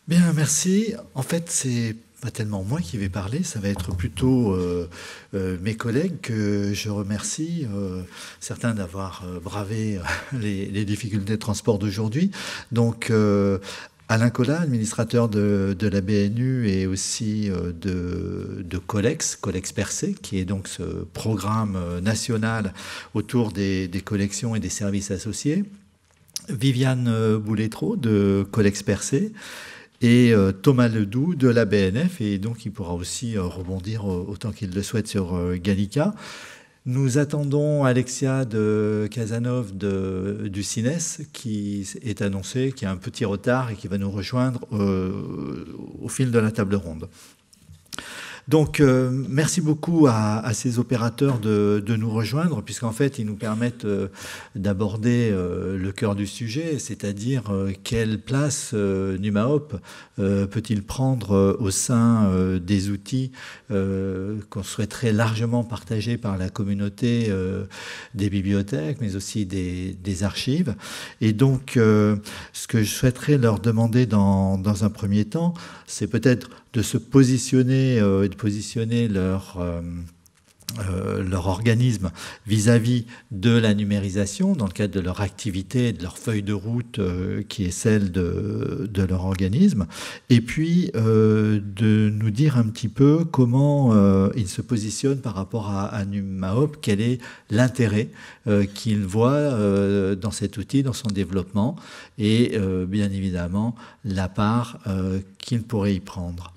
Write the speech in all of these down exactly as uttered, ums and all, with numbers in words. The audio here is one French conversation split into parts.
Bien, merci. En fait, c'est pas tellement moi qui vais parler, ça va être plutôt euh, euh, mes collègues que je remercie, euh, certains d'avoir euh, bravé euh, les, les difficultés de transport d'aujourd'hui. Donc, euh, Alain Collat, administrateur de, de la B N U et aussi euh, de, de Collex, Collex Percé, qui est donc ce programme euh, national autour des, des collections et des services associés. Viviane euh, Bouletreau de Collex Percé et euh, Thomas Ledoux de la B N F, et donc il pourra aussi euh, rebondir euh, autant qu'il le souhaite sur euh, Gallica. Nous attendons Alexia de Casanov de, du Cines, qui est annoncé, qui a un petit retard et qui va nous rejoindre euh, au fil de la table ronde. Donc, euh, merci beaucoup à, à ces opérateurs de, de nous rejoindre, puisqu'en fait, ils nous permettent euh, d'aborder euh, le cœur du sujet, c'est-à-dire euh, quelle place euh, NumaHop euh, peut-il prendre euh, au sein euh, des outils euh, qu'on souhaiterait largement partager par la communauté euh, des bibliothèques, mais aussi des, des archives. Et donc, euh, ce que je souhaiterais leur demander dans, dans un premier temps, c'est peut-être de se positionner euh, et de positionner leur, euh, euh, leur organisme vis-à-vis de la numérisation dans le cadre de leur activité, de leur feuille de route euh, qui est celle de, de leur organisme, et puis euh, de nous dire un petit peu comment euh, ils se positionnent par rapport à, à NumaHop, quel est l'intérêt euh, qu'ils voient euh, dans cet outil, dans son développement, et euh, bien évidemment la part euh, qu'ils pourraient y prendre.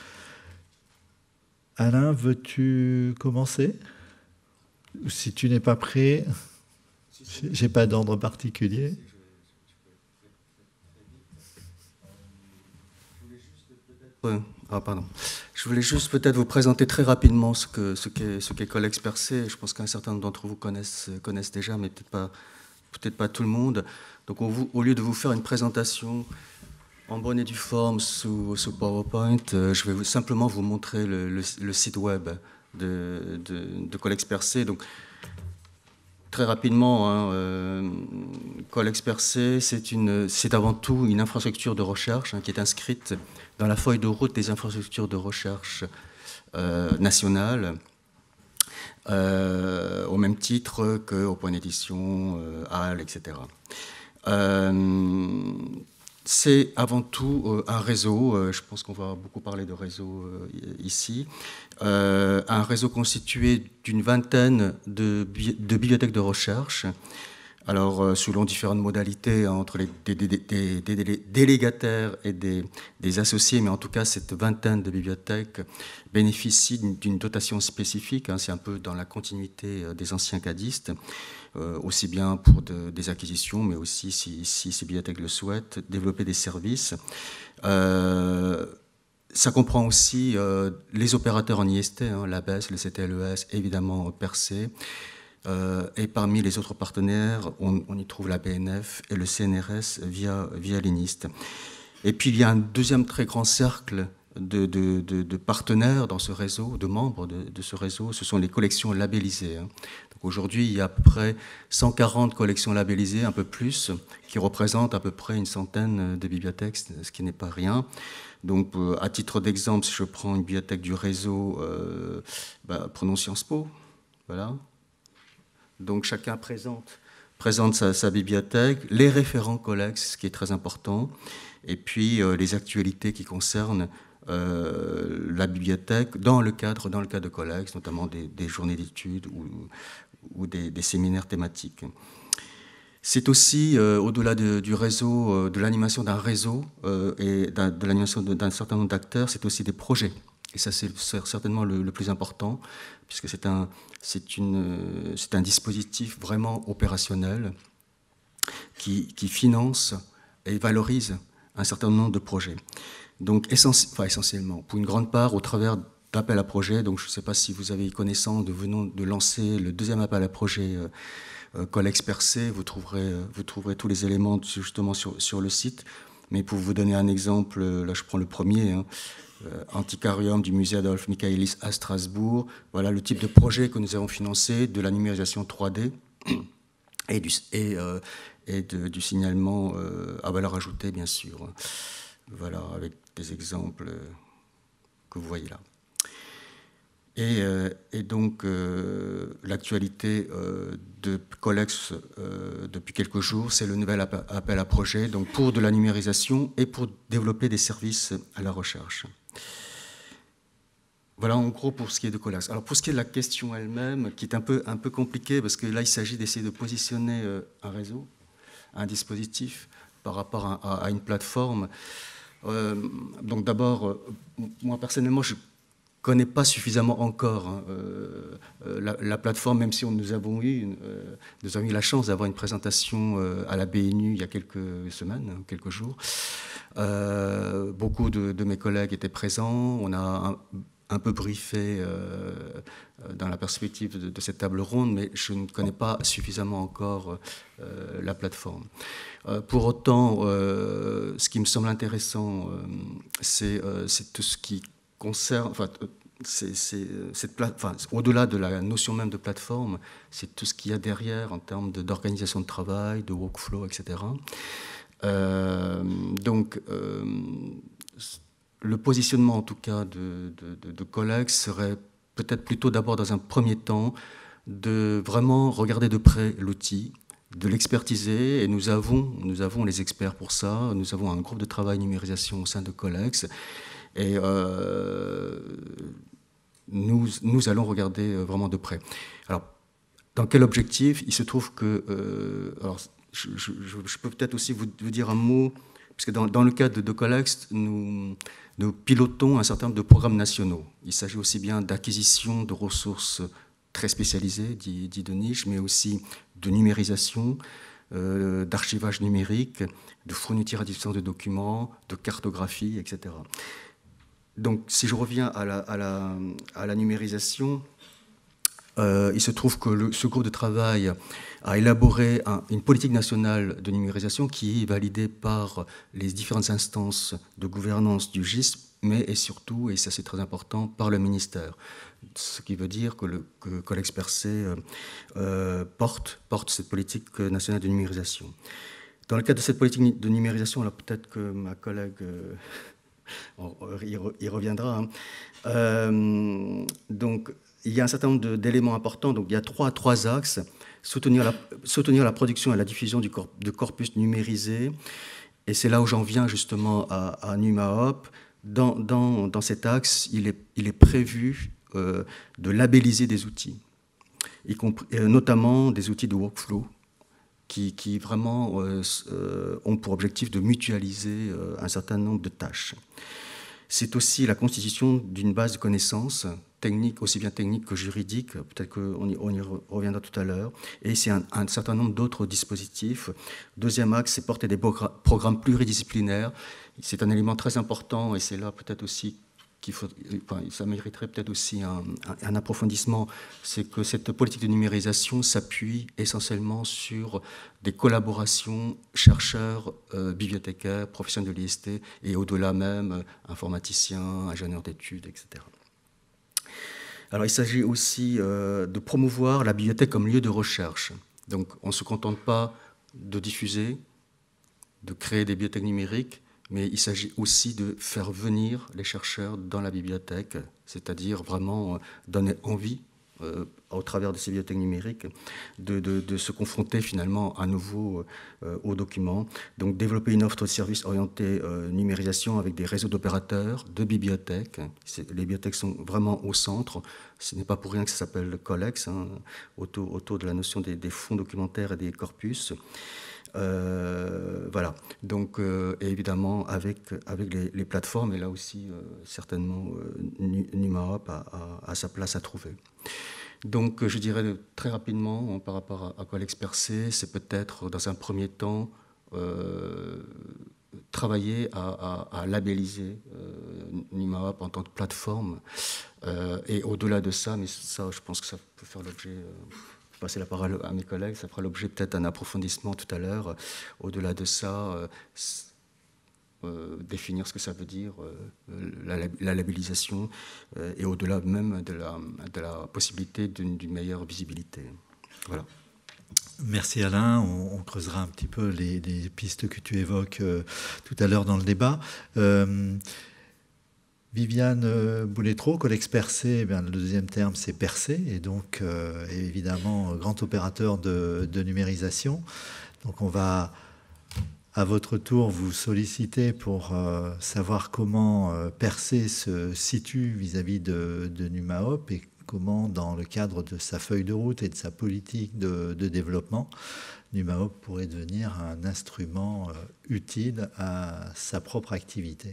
Alain, veux-tu commencer? Si tu n'es pas prêt, j'ai pas d'ordre particulier. Ah, pardon. Je voulais juste peut-être vous présenter très rapidement ce qu'est ce qu'est ce qu'est Collex Percé. Je pense qu'un certain nombre d'entre vous connaissent, connaissent déjà, mais peut-être pas, peut-être pas tout le monde. Donc, au, au lieu de vous faire une présentation en bonne et due forme sous, sous PowerPoint, euh, je vais vous, simplement vous montrer le, le, le site web de, de, de Collex Percé. Donc, très rapidement, hein, euh, Collex Percé, c'est avant tout une infrastructure de recherche hein, qui est inscrite dans la feuille de route des infrastructures de recherche euh, nationales, euh, au même titre qu'au point d'édition, euh, A L, et cetera. Euh, C'est avant tout euh, un réseau, euh, je pense qu'on va beaucoup parler de réseau euh, ici, euh, un réseau constitué d'une vingtaine de, bi de bibliothèques de recherche, alors euh, selon différentes modalités hein, entre les des, des, des, des, des délégataires et des, des associés, mais en tout cas cette vingtaine de bibliothèques bénéficie d'une dotation spécifique, hein, c'est un peu dans la continuité euh, des anciens cadistes. Euh, aussi bien pour de, des acquisitions, mais aussi, si, si ces bibliothèques le souhaitent, développer des services. Euh, ça comprend aussi euh, les opérateurs en I S T, hein, l'A B E S, le C T L E S, évidemment Percé. Euh, et parmi les autres partenaires, on, on y trouve la B N F et le C N R S via, via l'INIST. Et puis il y a un deuxième très grand cercle de, de, de, de partenaires dans ce réseau, de membres de, de ce réseau, ce sont les collections labellisées. Hein. Aujourd'hui, il y a à peu près cent quarante collections labellisées, un peu plus, qui représentent à peu près une centaine de bibliothèques, ce qui n'est pas rien. Donc, à titre d'exemple, si je prends une bibliothèque du réseau, euh, bah, prenons Sciences Po, voilà. Donc, chacun présente, présente sa, sa bibliothèque, les référents Collex, ce qui est très important, et puis euh, les actualités qui concernent euh, la bibliothèque dans le cadre, dans le cadre de Collex, notamment des, des journées d'études ou ou des, des séminaires thématiques. C'est aussi, euh, au-delà de, du réseau, euh, de l'animation d'un réseau euh, et de l'animation d'un certain nombre d'acteurs, c'est aussi des projets. Et ça, c'est certainement le, le plus important, puisque c'est un, c'est une, c'est un dispositif vraiment opérationnel qui, qui finance et valorise un certain nombre de projets. Donc, essenci enfin, essentiellement, pour une grande part, au travers d'appel à projet. Donc, je ne sais pas si vous avez connaissance, nous venons de lancer le deuxième appel à projet euh, euh, Collex Percé. Vous trouverez, euh, vous trouverez tous les éléments justement sur, sur le site. Mais pour vous donner un exemple, là, je prends le premier, hein, euh, Antiquarium du musée Adolphe Michaelis à Strasbourg. Voilà le type de projet que nous avons financé, de la numérisation trois D et du, et, euh, et de, du signalement euh, à valeur ajoutée, bien sûr. voilà, avec des exemples que vous voyez là. Et, euh, et donc, euh, l'actualité euh, de Colex euh, depuis quelques jours, c'est le nouvel appel à projet, donc pour de la numérisation et pour développer des services à la recherche. Voilà en gros pour ce qui est de Colex. Alors pour ce qui est de la question elle-même, qui est un peu, un peu compliquée, parce que là il s'agit d'essayer de positionner euh, un réseau, un dispositif par rapport à, à, à une plateforme. Euh, donc d'abord, euh, moi personnellement, je ne connais pas suffisamment encore hein, euh, la, la plateforme, même si on, nous, avons eu, euh, nous avons eu la chance d'avoir une présentation euh, à la B N U il y a quelques semaines, quelques jours. Euh, beaucoup de, de mes collègues étaient présents. On a un, un peu briefé euh, dans la perspective de, de cette table ronde, mais je ne connais pas suffisamment encore euh, la plateforme. Euh, pour autant, euh, ce qui me semble intéressant, euh, c'est euh, tout ce qui concerne, enfin, c'est, c'est, cette plate, enfin, au-delà de la notion même de plateforme, c'est tout ce qu'il y a derrière en termes de, d'organisation de travail, de workflow, et cetera. Euh, donc, euh, le positionnement, en tout cas, de, de, de Colex serait peut-être plutôt d'abord, dans un premier temps, de vraiment regarder de près l'outil, de l'expertiser, et nous avons, nous avons les experts pour ça. Nous avons un groupe de travail numérisation au sein de Colex, et euh, nous, nous allons regarder vraiment de près. Alors, dans quel objectif? Il se trouve que... Euh, alors, je, je, je peux peut-être aussi vous, vous dire un mot, parce que dans, dans le cadre de, de Colex, nous, nous pilotons un certain nombre de programmes nationaux. Il s'agit aussi bien d'acquisition de ressources très spécialisées, dit, dit de niche, mais aussi de numérisation, euh, d'archivage numérique, de fourniture à distance de documents, de cartographie, et cetera. Donc, si je reviens à la, à la, à la numérisation, euh, il se trouve que le, ce groupe de travail a élaboré un, une politique nationale de numérisation qui est validée par les différentes instances de gouvernance du G I S, mais et surtout, et ça c'est très important, par le ministère. Ce qui veut dire que le que Colex Percé euh, euh, porte, porte cette politique nationale de numérisation. Dans le cadre de cette politique de numérisation, alors peut-être que ma collègue... Euh, il reviendra. Hein. Euh, donc, il y a un certain nombre d'éléments importants. Donc, il y a trois, trois axes. Soutenir la, soutenir la production et la diffusion du corp, de corpus numérisés. Et c'est là où j'en viens justement à, à NumaHop. Dans, dans, dans cet axe, il est, il est prévu euh, de labelliser des outils, y compris, euh, notamment des outils de workflow, qui, qui vraiment euh, euh, ont pour objectif de mutualiser euh, un certain nombre de tâches. C'est aussi la constitution d'une base de connaissances techniques, aussi bien techniques que juridiques, peut-être qu'on y, on y reviendra tout à l'heure, et c'est un, un certain nombre d'autres dispositifs. Deuxième axe, c'est porter des programmes pluridisciplinaires. C'est un élément très important, et c'est là peut-être aussi qu'il faut, enfin, ça mériterait peut-être aussi un, un, un approfondissement, c'est que cette politique de numérisation s'appuie essentiellement sur des collaborations chercheurs, euh, bibliothécaires, professionnels de l'I S T, et au-delà même, euh, informaticiens, ingénieurs d'études, et cetera. Alors il s'agit aussi euh, de promouvoir la bibliothèque comme lieu de recherche. Donc on ne se contente pas de diffuser, de créer des bibliothèques numériques, mais il s'agit aussi de faire venir les chercheurs dans la bibliothèque, c'est-à-dire vraiment donner envie, euh, au travers de ces bibliothèques numériques, de, de, de se confronter finalement à nouveau euh, aux documents. Donc développer une offre de services orientée euh, numérisation avec des réseaux d'opérateurs, de bibliothèques. Les bibliothèques sont vraiment au centre. Ce n'est pas pour rien que ça s'appelle Colex, hein, autour, autour de la notion des, des fonds documentaires et des corpus. Euh, voilà, donc euh, et évidemment avec, avec les, les plateformes, et là aussi euh, certainement euh, NumaHop a, a, a sa place à trouver. Donc je dirais très rapidement, par rapport à, à Colex Percé, c'est peut-être dans un premier temps euh, travailler à, à, à labelliser euh, NumaHop en tant que plateforme, euh, et au-delà de ça, mais ça je pense que ça peut faire l'objet... Euh, passer la parole à mes collègues, ça fera l'objet peut-être d'un approfondissement tout à l'heure. Au-delà de ça, euh, euh, définir ce que ça veut dire, euh, la, la labellisation, euh, et au-delà même de la, de la possibilité d'une, d'une meilleure visibilité. Voilà. Merci Alain, on, on creusera un petit peu les, les pistes que tu évoques euh, tout à l'heure dans le débat. Euh, Viviane euh, Bouletreau, Colex Percé, eh bien, le deuxième terme c'est Percé, et donc euh, évidemment grand opérateur de, de numérisation. Donc on va à votre tour vous solliciter pour euh, savoir comment euh, Percé se situe vis-à-vis de, de Numaop et comment, dans le cadre de sa feuille de route et de sa politique de, de développement, Numaop pourrait devenir un instrument euh, utile à sa propre activité.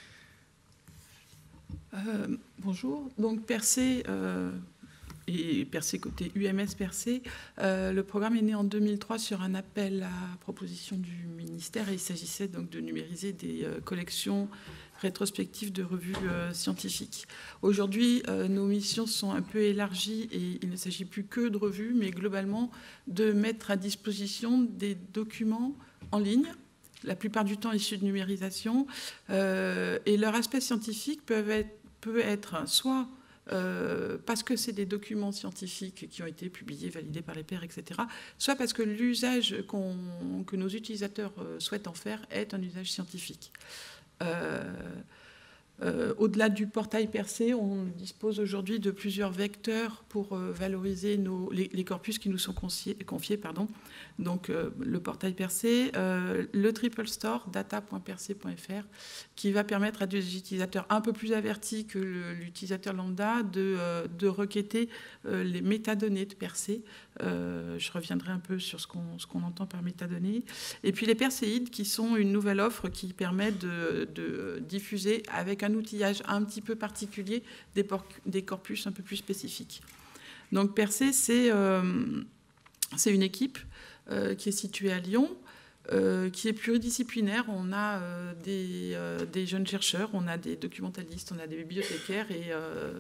Euh, bonjour. Donc Percé, euh, et Percé côté U M S Percé, euh, le programme est né en deux mille trois sur un appel à proposition du ministère et il s'agissait donc de numériser des euh, collections rétrospectives de revues euh, scientifiques. Aujourd'hui, euh, nos missions sont un peu élargies et il ne s'agit plus que de revues, mais globalement de mettre à disposition des documents en ligne, la plupart du temps issus de numérisation, euh, et leur aspect scientifique peut être, peut être soit euh, parce que c'est des documents scientifiques qui ont été publiés, validés par les pairs, et cetera, soit parce que l'usage qu'on, que nos utilisateurs souhaitent en faire est un usage scientifique. Euh, euh, au-delà du portail Percé, on dispose aujourd'hui de plusieurs vecteurs pour euh, valoriser nos, les, les corpus qui nous sont confiés. confiés, pardon. Donc euh, le portail Percé, euh, le Triple Store, data point percé point f r, qui va permettre à des utilisateurs un peu plus avertis que le, l'utilisateur lambda de, euh, de requêter euh, les métadonnées de Percé. Euh, je reviendrai un peu sur ce qu'on, ce qu'on entend par métadonnées. Et puis les percéides, qui sont une nouvelle offre qui permet de, de diffuser avec un outillage un petit peu particulier des, por- des corpus un peu plus spécifiques. Donc Percé, c'est, euh, c'est une équipe euh, qui est située à Lyon, euh, qui est pluridisciplinaire. On a euh, des, euh, des jeunes chercheurs, on a des documentalistes, on a des bibliothécaires et euh,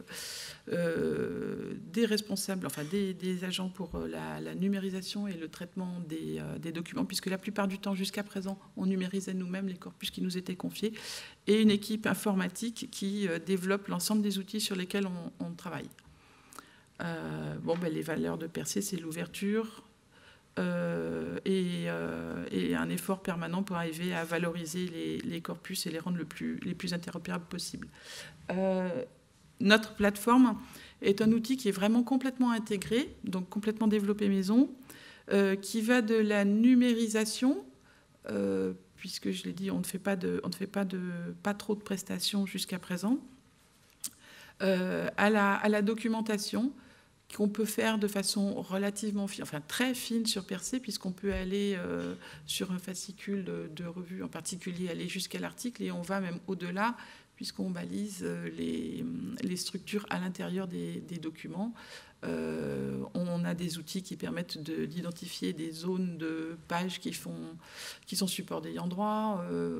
euh, des responsables, enfin des, des agents pour la, la numérisation et le traitement des, euh, des documents, puisque la plupart du temps, jusqu'à présent, on numérisait nous-mêmes les corpus qui nous étaient confiés, et une équipe informatique qui euh, développe l'ensemble des outils sur lesquels on, on travaille. Euh, bon, ben, les valeurs de Percé, c'est l'ouverture, Euh, et, euh, et un effort permanent pour arriver à valoriser les, les corpus et les rendre le plus, les plus interopérables possible. Euh, notre plateforme est un outil qui est vraiment complètement intégré, donc complètement développé maison, euh, qui va de la numérisation, euh, puisque je l'ai dit, on ne fait pas, de, on ne fait pas, de, pas trop de prestations jusqu'à présent, euh, à, la, à la documentation, qu'on peut faire de façon relativement fine, enfin très fine sur Percé, puisqu'on peut aller euh, sur un fascicule de, de revue en particulier, aller jusqu'à l'article, et on va même au-delà, puisqu'on balise les, les structures à l'intérieur des, des documents. Euh, on a des outils qui permettent de, d'identifier des zones de pages qui, font, qui sont support d'ayant droit. Euh,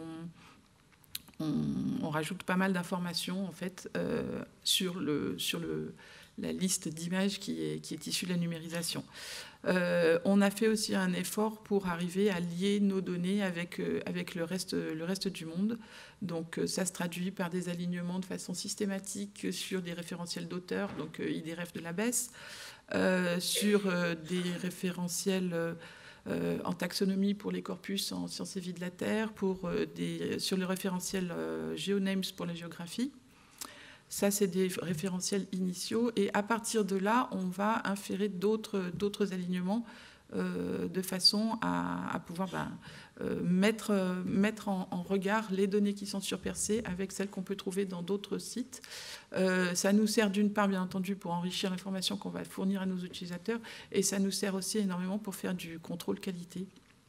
on, on, on rajoute pas mal d'informations en fait, euh, sur le... Sur le la liste d'images qui est, qui est issue de la numérisation. Euh, on a fait aussi un effort pour arriver à lier nos données avec, euh, avec le, reste, le reste du monde. Donc euh, ça se traduit par des alignements de façon systématique sur des référentiels d'auteurs, donc euh, I D R E F de l'A B E S, euh, sur euh, des référentiels euh, en taxonomie pour les corpus en sciences et vie de la Terre, pour, euh, des, sur le référentiel euh, GeoNames pour la géographie. Ça, c'est des référentiels initiaux. Et à partir de là, on va inférer d'autres, d'autres alignements euh, de façon à, à pouvoir ben, euh, mettre, euh, mettre en, en regard les données qui sont sur Percé avec celles qu'on peut trouver dans d'autres sites. Euh, ça nous sert d'une part, bien entendu, pour enrichir l'information qu'on va fournir à nos utilisateurs, et ça nous sert aussi énormément pour faire du contrôle qualité.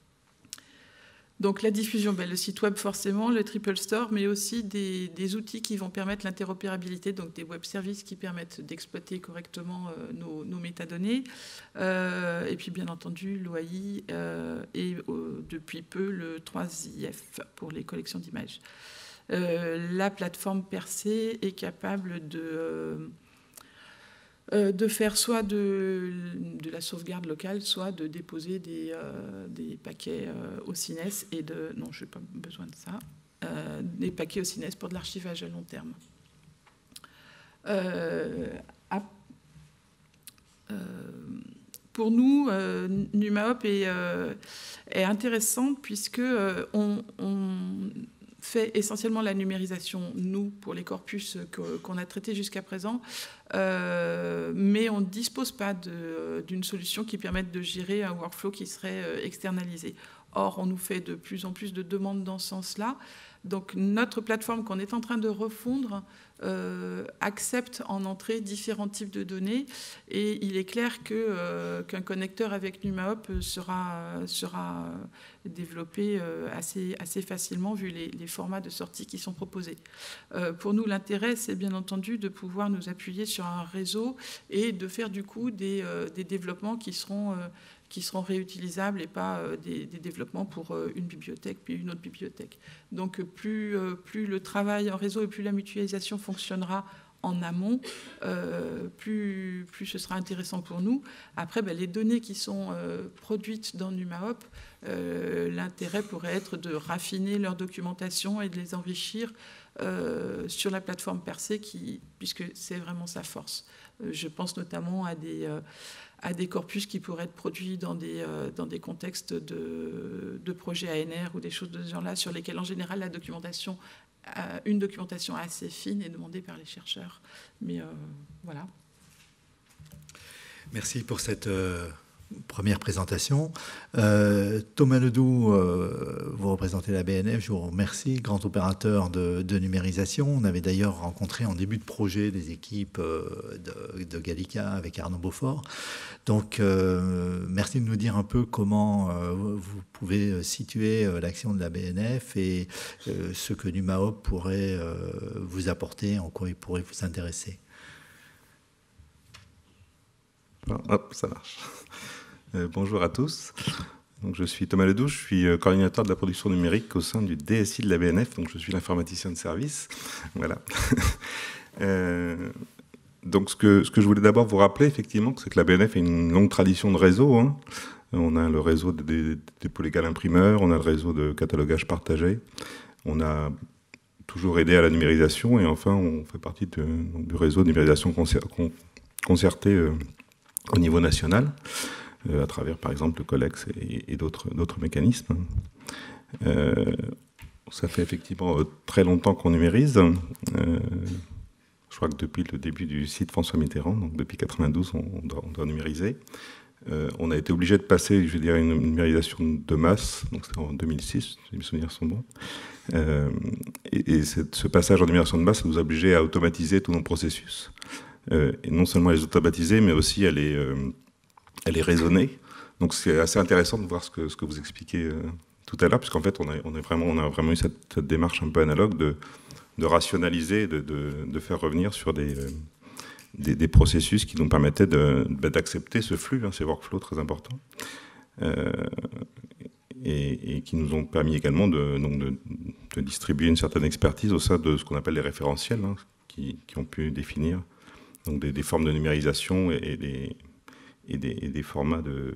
Donc la diffusion, ben, le site web forcément, le Triple Store, mais aussi des, des outils qui vont permettre l'interopérabilité, donc des web services qui permettent d'exploiter correctement euh, nos, nos métadonnées, euh, et puis bien entendu l'O A I euh, et euh, depuis peu le trois I F pour les collections d'images. Euh, la plateforme Percé est capable de... Euh, Euh, de faire soit de, de la sauvegarde locale, soit de déposer des, euh, des paquets euh, au C I N E S et de... Non, je n'ai pas besoin de ça. Euh, des paquets au C I N E S pour de l'archivage à long terme. Euh, à, euh, pour nous, euh, NumaHop est, euh, est intéressante puisque euh, on, on fait essentiellement la numérisation, nous, pour les corpus que, qu'on a traités jusqu'à présent, euh, mais on ne dispose pas de, d'une solution qui permette de gérer un workflow qui serait euh, externalisé. Or, on nous fait de plus en plus de demandes dans ce sens-là. Donc, notre plateforme qu'on est en train de refondre euh, accepte en entrée différents types de données. Et il est clair que, euh, qu'un connecteur avec NumaHop sera, sera développé euh, assez, assez facilement vu les, les formats de sortie qui sont proposés. Euh, pour nous, l'intérêt, c'est bien entendu de pouvoir nous appuyer sur un réseau et de faire du coup des, euh, des développements qui seront... Euh, qui seront réutilisables et pas euh, des, des développements pour euh, une bibliothèque puis une autre bibliothèque. Donc plus, euh, plus le travail en réseau et plus la mutualisation fonctionnera en amont, euh, plus, plus ce sera intéressant pour nous. Après, ben, les données qui sont euh, produites dans NumaHop, euh, l'intérêt pourrait être de raffiner leur documentation et de les enrichir euh, sur la plateforme Percé, qui, puisque c'est vraiment sa force. Euh, je pense notamment à des... Euh, à des corpus qui pourraient être produits dans des, euh, dans des contextes de, de projets A N R ou des choses de ce genre-là, sur lesquels, en général, la documentation, euh, une documentation assez fine est demandée par les chercheurs. Mais euh, voilà. Merci pour cette euh, première présentation. Euh, Thomas Ledoux, euh, vous représentez la B N F, je vous remercie, grand opérateur de, de numérisation. On avait d'ailleurs rencontré en début de projet des équipes euh, de, de Gallica avec Arnaud Beaufort. Donc, euh, merci de nous dire un peu comment euh, vous pouvez situer euh, l'action de la B N F et euh, ce que NumaHop pourrait euh, vous apporter, en quoi il pourrait vous intéresser. Hop, ça marche. Euh, bonjour à tous. Donc, je suis Thomas Ledoux, je suis euh, coordinateur de la production numérique au sein du D S I de la B N F, donc je suis l'informaticien de service. Voilà. euh, donc, ce que, ce que je voulais d'abord vous rappeler, effectivement, c'est que la B N F a une longue tradition de réseau. Hein. On a le réseau des dépôts légaux imprimeurs, on a le réseau de catalogage partagé, on a toujours aidé à la numérisation, et enfin, on fait partie de, donc, du réseau de numérisation concer, con, concerté euh, au niveau national, euh, à travers, par exemple, le Collex et, et d'autres, d'autres mécanismes. Euh, ça fait effectivement euh, très longtemps qu'on numérise. Euh, je crois que depuis le début du site François Mitterrand, donc depuis quatre-vingt-douze, on, on, doit, on doit numériser. Euh, on a été obligé de passer, je veux dire, à une numérisation de masse, donc c'était en deux mille six, si mes souvenirs sont bons. Euh, et et cette, ce passage en numérisation de masse, ça nous a obligés à automatiser tous nos processus. Euh, et non seulement à les automatiser, mais aussi à les, euh, à les raisonner. Donc c'est assez intéressant de voir ce que, ce que vous expliquez euh, tout à l'heure, puisqu'en fait, on a, on, est vraiment, on a vraiment eu cette, cette démarche un peu analogue de, de rationaliser, de, de, de faire revenir sur des, euh, des, des processus qui nous permettaient de, d'accepter ce flux, hein, ces workflows très importants, euh, et, et qui nous ont permis également de, donc de, de distribuer une certaine expertise au sein de ce qu'on appelle les référentiels, hein, qui, qui ont pu définir donc des, des formes de numérisation et, et, des, et, des, et des formats de...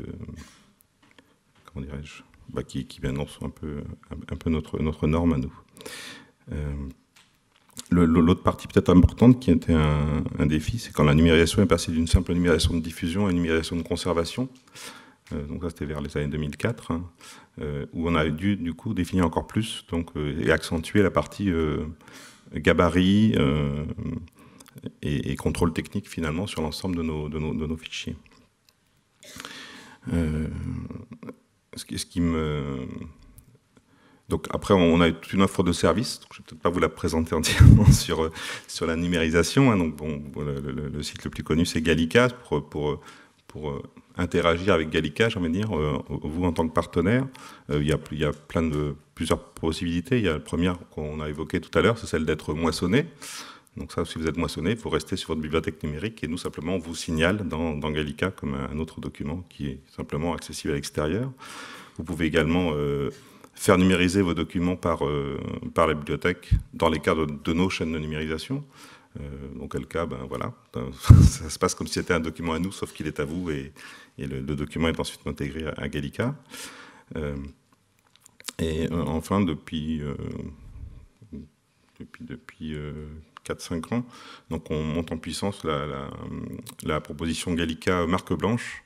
Comment dirais-je bah, qui, qui maintenant sont un peu, un, un peu notre, notre norme à nous. Euh, le, l'autre partie peut-être importante qui était un, un défi, c'est quand la numérisation est passée d'une simple numérisation de diffusion à une numérisation de conservation. Euh, donc ça, c'était vers les années deux mille quatre, hein, euh, où on a dû du coup définir encore plus donc, euh, et accentuer la partie euh, gabarit, euh, Et, et contrôle technique finalement sur l'ensemble de nos, de nos, de nos fichiers. Euh, ce, qui, ce qui me... Donc après, on a toute une offre de services. Donc je ne vais peut-être pas vous la présenter entièrement sur, sur la numérisation. Hein. Donc bon, le, le, le site le plus connu, c'est Gallica, pour, pour, pour interagir avec Gallica, j'ai envie de dire, euh, vous en tant que partenaire. Euh, il y a, il y a plein de, plusieurs possibilités. Il y a la première qu'on a évoquée tout à l'heure, c'est celle d'être moissonné. Donc ça, si vous êtes moissonné, il faut rester sur votre bibliothèque numérique et nous, simplement, on vous signale dans, dans Gallica comme un autre document qui est simplement accessible à l'extérieur. Vous pouvez également euh, faire numériser vos documents par, euh, par la bibliothèque dans les cadres de, de nos chaînes de numérisation. Euh, dans quel cas, ben voilà, ça se passe comme si c'était un document à nous, sauf qu'il est à vous et, et le, le document est ensuite intégré à, à Gallica. Euh, et euh, enfin, depuis... Euh, depuis... depuis euh, quatre cinq ans, donc on monte en puissance la, la, la proposition Gallica marque blanche,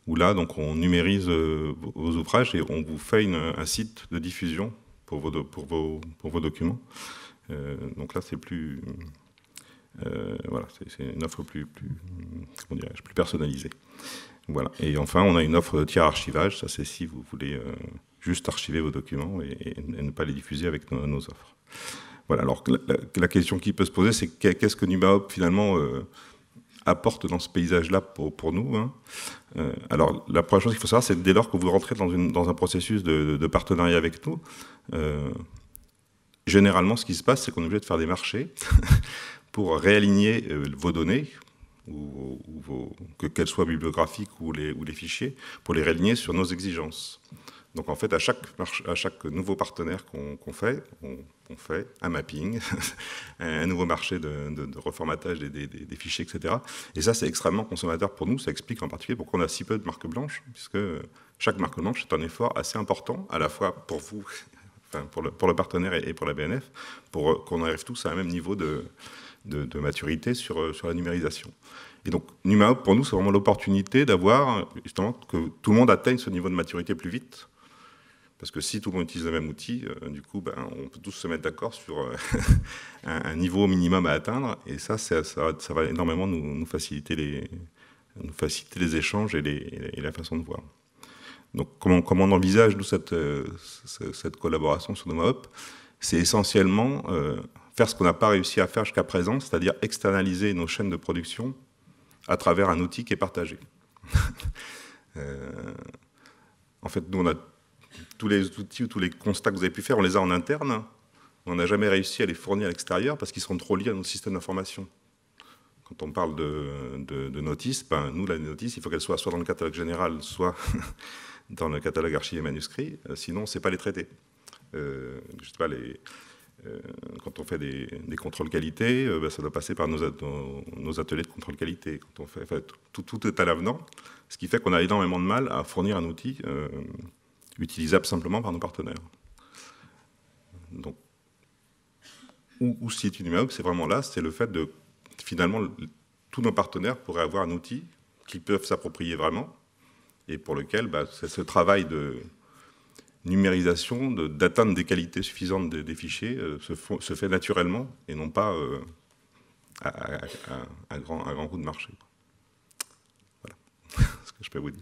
où là, donc, on numérise euh, vos ouvrages et on vous fait une, un site de diffusion pour vos, pour vos, pour vos documents. Euh, donc là, c'est plus, euh, voilà, c'est une offre plus, plus, comment dirais-je, plus personnalisée. Voilà. Et enfin, on a une offre de tiers archivage. Ça, c'est si vous voulez euh, juste archiver vos documents et, et, et ne pas les diffuser avec nos, nos offres. Voilà. Alors, la, la question qui peut se poser, c'est qu'est-ce que NumaHop, finalement, euh, apporte dans ce paysage-là pour, pour nous, hein. euh, Alors, la première chose qu'il faut savoir, c'est que dès lors que vous rentrez dans, une, dans un processus de, de, de partenariat avec nous, euh, généralement, ce qui se passe, c'est qu'on est obligé de faire des marchés pour réaligner euh, vos données, ou, ou vos, que, qu'elles soient bibliographiques ou les, ou les fichiers, pour les réaligner sur nos exigences. Donc en fait, à chaque, à chaque nouveau partenaire qu'on qu'on fait, on, on fait un mapping, un nouveau marché de, de, de reformatage des, des, des fichiers, et cetera. Et ça, c'est extrêmement consommateur pour nous. Ça explique en particulier pourquoi on a si peu de marques blanches, puisque chaque marque blanche est un effort assez important, à la fois pour vous, enfin pour, le, pour le partenaire et pour la B N F, pour qu'on arrive tous à un même niveau de, de, de maturité sur, sur la numérisation. Et donc, NumaHop, pour nous, c'est vraiment l'opportunité d'avoir, justement, que tout le monde atteigne ce niveau de maturité plus vite. Parce que si tout le monde utilise le même outil, euh, du coup, ben, on peut tous se mettre d'accord sur euh, un, un niveau minimum à atteindre. Et ça, ça, ça, ça va énormément nous, nous, faciliter les, nous faciliter les échanges et, les, et la façon de voir. Donc, comment, comment on envisage, nous, cette, euh, cette collaboration sur NumaHop? C'est essentiellement euh, faire ce qu'on n'a pas réussi à faire jusqu'à présent, c'est-à-dire externaliser nos chaînes de production à travers un outil qui est partagé. euh, en fait, nous, on a tous les outils ou tous les constats que vous avez pu faire, on les a en interne. On n'a jamais réussi à les fournir à l'extérieur parce qu'ils sont trop liés à nos systèmes d'information. Quand on parle de, de, de notices, ben, nous, la notice, il faut qu'elle soit soit dans le catalogue général, soit dans le catalogue archivé manuscrit. Sinon, on ne sait pas les traiter. Euh, je sais pas, les, euh, quand on fait des, des contrôles qualité, euh, ben, ça doit passer par nos, nos, nos ateliers de contrôle qualité. Quand on fait, enfin, tout, tout est à l'avenant, ce qui fait qu'on a énormément de mal à fournir un outil euh, utilisable simplement par nos partenaires. Donc, où, où se situe NumaHop, c'est vraiment là, c'est le fait de, finalement, tous nos partenaires pourraient avoir un outil qu'ils peuvent s'approprier vraiment, et pour lequel bah, c'est ce travail de numérisation, d'atteindre de, des qualités suffisantes des, des fichiers, euh, se, font, se fait naturellement, et non pas euh, à, à, à, à, grand, à grand coup de marché. Voilà ce que je peux vous dire.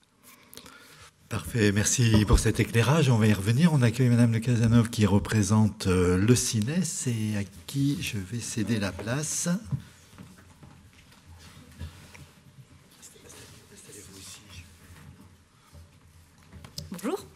Parfait, merci pour cet éclairage. On va y revenir. On accueille Madame de Cazenove qui représente le CINES et à qui je vais céder la place. Bonjour.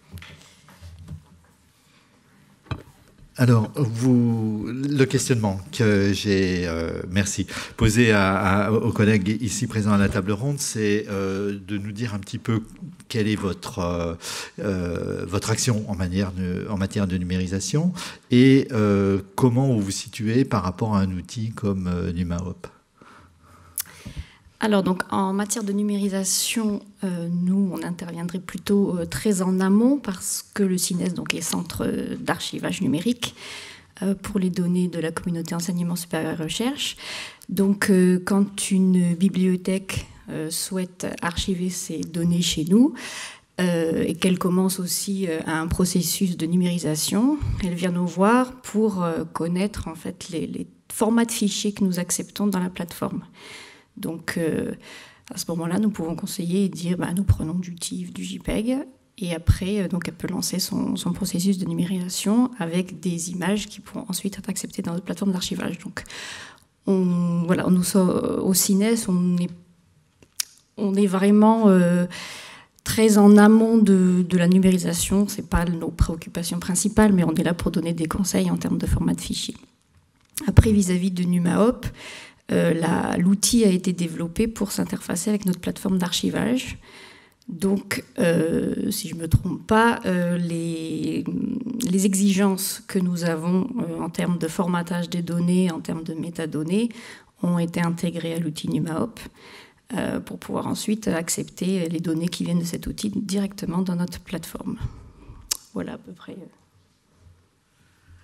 Alors, vous, le questionnement que j'ai, euh, merci, posé à, à, aux collègues ici présents à la table ronde, c'est euh, de nous dire un petit peu quelle est votre, euh, euh, votre action en, manière de, en matière de numérisation et euh, comment vous vous situez par rapport à un outil comme euh, NumaHop. Alors, donc, en matière de numérisation, euh, nous, on interviendrait plutôt euh, très en amont parce que le CINES donc, est centre d'archivage numérique euh, pour les données de la communauté enseignement supérieur et recherche. Donc, euh, quand une bibliothèque euh, souhaite archiver ses données chez nous euh, et qu'elle commence aussi euh, un processus de numérisation, elle vient nous voir pour euh, connaître en fait, les, les formats de fichiers que nous acceptons dans la plateforme. Donc, euh, à ce moment-là, nous pouvons conseiller et dire bah, nous prenons du T I F, du JPEG, et après, euh, donc, elle peut lancer son, son processus de numérisation avec des images qui pourront ensuite être acceptées dans notre plateforme d'archivage. Donc, on, voilà, nous sommes au CINES, on est, on est vraiment euh, très en amont de, de la numérisation. Ce n'est pas nos préoccupations principales, mais on est là pour donner des conseils en termes de format de fichier. Après, vis-à-vis de NumaHop, Euh, l'outil a été développé pour s'interfacer avec notre plateforme d'archivage. Donc, euh, si je ne me trompe pas, euh, les, les exigences que nous avons euh, en termes de formatage des données, en termes de métadonnées, ont été intégrées à l'outil NumaHop euh, pour pouvoir ensuite accepter les données qui viennent de cet outil directement dans notre plateforme. Voilà à peu près.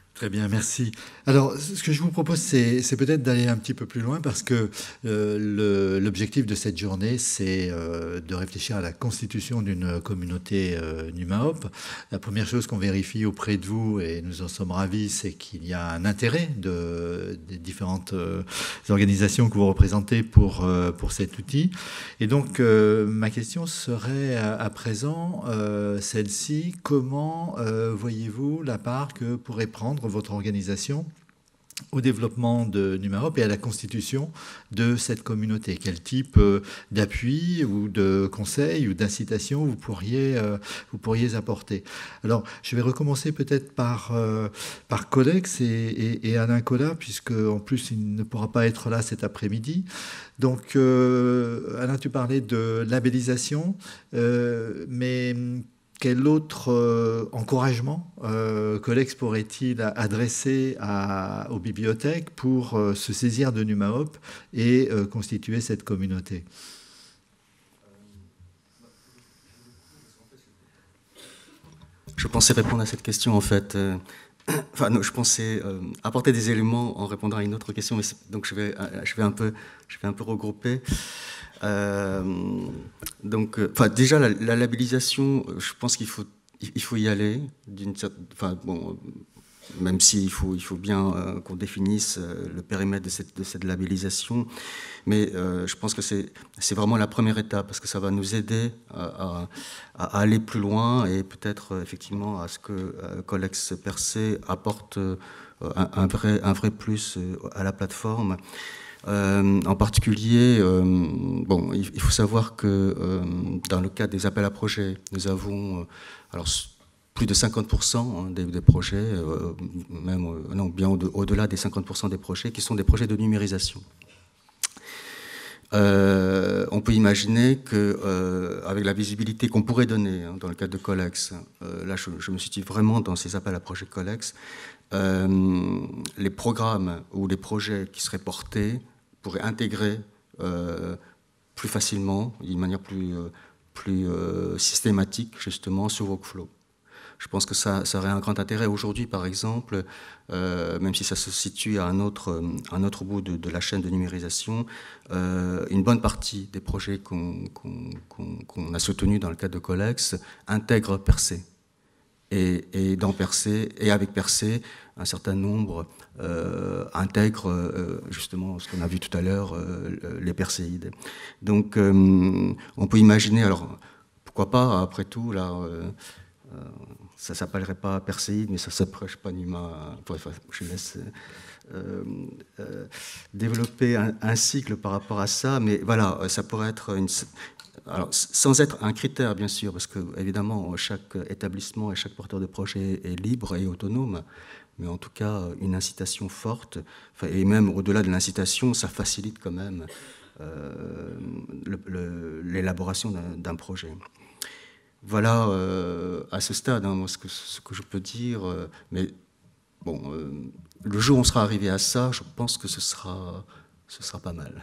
Très bien, merci. Alors, ce que je vous propose, c'est, c'est peut-être d'aller un petit peu plus loin parce que euh, le, l'objectif de cette journée, c'est euh, de réfléchir à la constitution d'une communauté euh, NUMAOP. La première chose qu'on vérifie auprès de vous, et nous en sommes ravis, c'est qu'il y a un intérêt de, des différentes euh, organisations que vous représentez pour, euh, pour cet outil. Et donc, euh, ma question serait à, à présent euh, celle-ci. Comment euh, voyez-vous la part que pourrait prendre votre organisation au développement de NUMAOP et à la constitution de cette communauté? Quel type euh, d'appui ou de conseils ou d'incitation vous pourriez, euh, vous pourriez apporter? Alors, je vais recommencer peut-être par, euh, par Colex et, et, et Alain Collat, puisque en plus, il ne pourra pas être là cet après-midi. Donc, euh, Alain, tu parlais de labellisation, euh, mais quel autre euh, encouragement euh, Colex pourrait-il adresser à, aux bibliothèques pour euh, se saisir de NUMAOP et euh, constituer cette communauté? Je pensais répondre à cette question en fait. Euh, enfin, non, je pensais euh, apporter des éléments en répondant à une autre question, mais donc je vais, je vais un peu, je vais un peu regrouper. Euh, donc, euh, enfin, déjà la, la labellisation, je pense qu'il faut, il faut y aller. D'une certaine, enfin, bon, même s'il faut, il faut bien euh, qu'on définisse euh, le périmètre de cette, de cette labellisation, mais euh, je pense que c'est, c'est vraiment la première étape parce que ça va nous aider à, à, à aller plus loin et peut-être euh, effectivement à ce que euh, Colex Percé apporte euh, un, un vrai, un vrai plus euh, à la plateforme. Euh, en particulier, euh, bon, il, il faut savoir que euh, dans le cadre des appels à projets, nous avons euh, alors, plus de cinquante pour cent hein, des, des projets, euh, même euh, non, bien au- au-delà des cinquante pour cent des projets, qui sont des projets de numérisation. Euh, on peut imaginer que, euh, avec la visibilité qu'on pourrait donner hein, dans le cadre de Colex, euh, là je, je me situe vraiment dans ces appels à projets Colex, euh, les programmes ou les projets qui seraient portés pourraient intégrer euh, plus facilement, d'une manière plus, euh, plus euh, systématique justement ce workflow. Je pense que ça, ça aurait un grand intérêt. Aujourd'hui, par exemple, euh, même si ça se situe à un autre, un autre bout de, de la chaîne de numérisation, euh, une bonne partie des projets qu'on, qu'on, qu'on, qu'on a soutenus dans le cadre de Colex intègrent Percé. Et, et dans Percé, et avec Percé, un certain nombre euh, intègrent euh, justement ce qu'on a vu tout à l'heure, euh, les perséides. Donc, euh, on peut imaginer, alors pourquoi pas, après tout, là. Euh, Euh, ça ne s'appellerait pas perséide, mais ça s'appellerait, je sais pas, Numa. Enfin, je laisse euh, euh, développer un, un cycle par rapport à ça, mais voilà, ça pourrait être une. Alors, sans être un critère, bien sûr, parce que évidemment, chaque établissement et chaque porteur de projet est libre et autonome, mais en tout cas, une incitation forte, et même au-delà de l'incitation, ça facilite quand même euh, le, le, l'élaboration d'un, d'un projet. Voilà, euh, à ce stade, hein, moi, ce, que, ce que je peux dire. Euh, mais bon, euh, le jour où on sera arrivé à ça, je pense que ce sera, ce sera pas mal.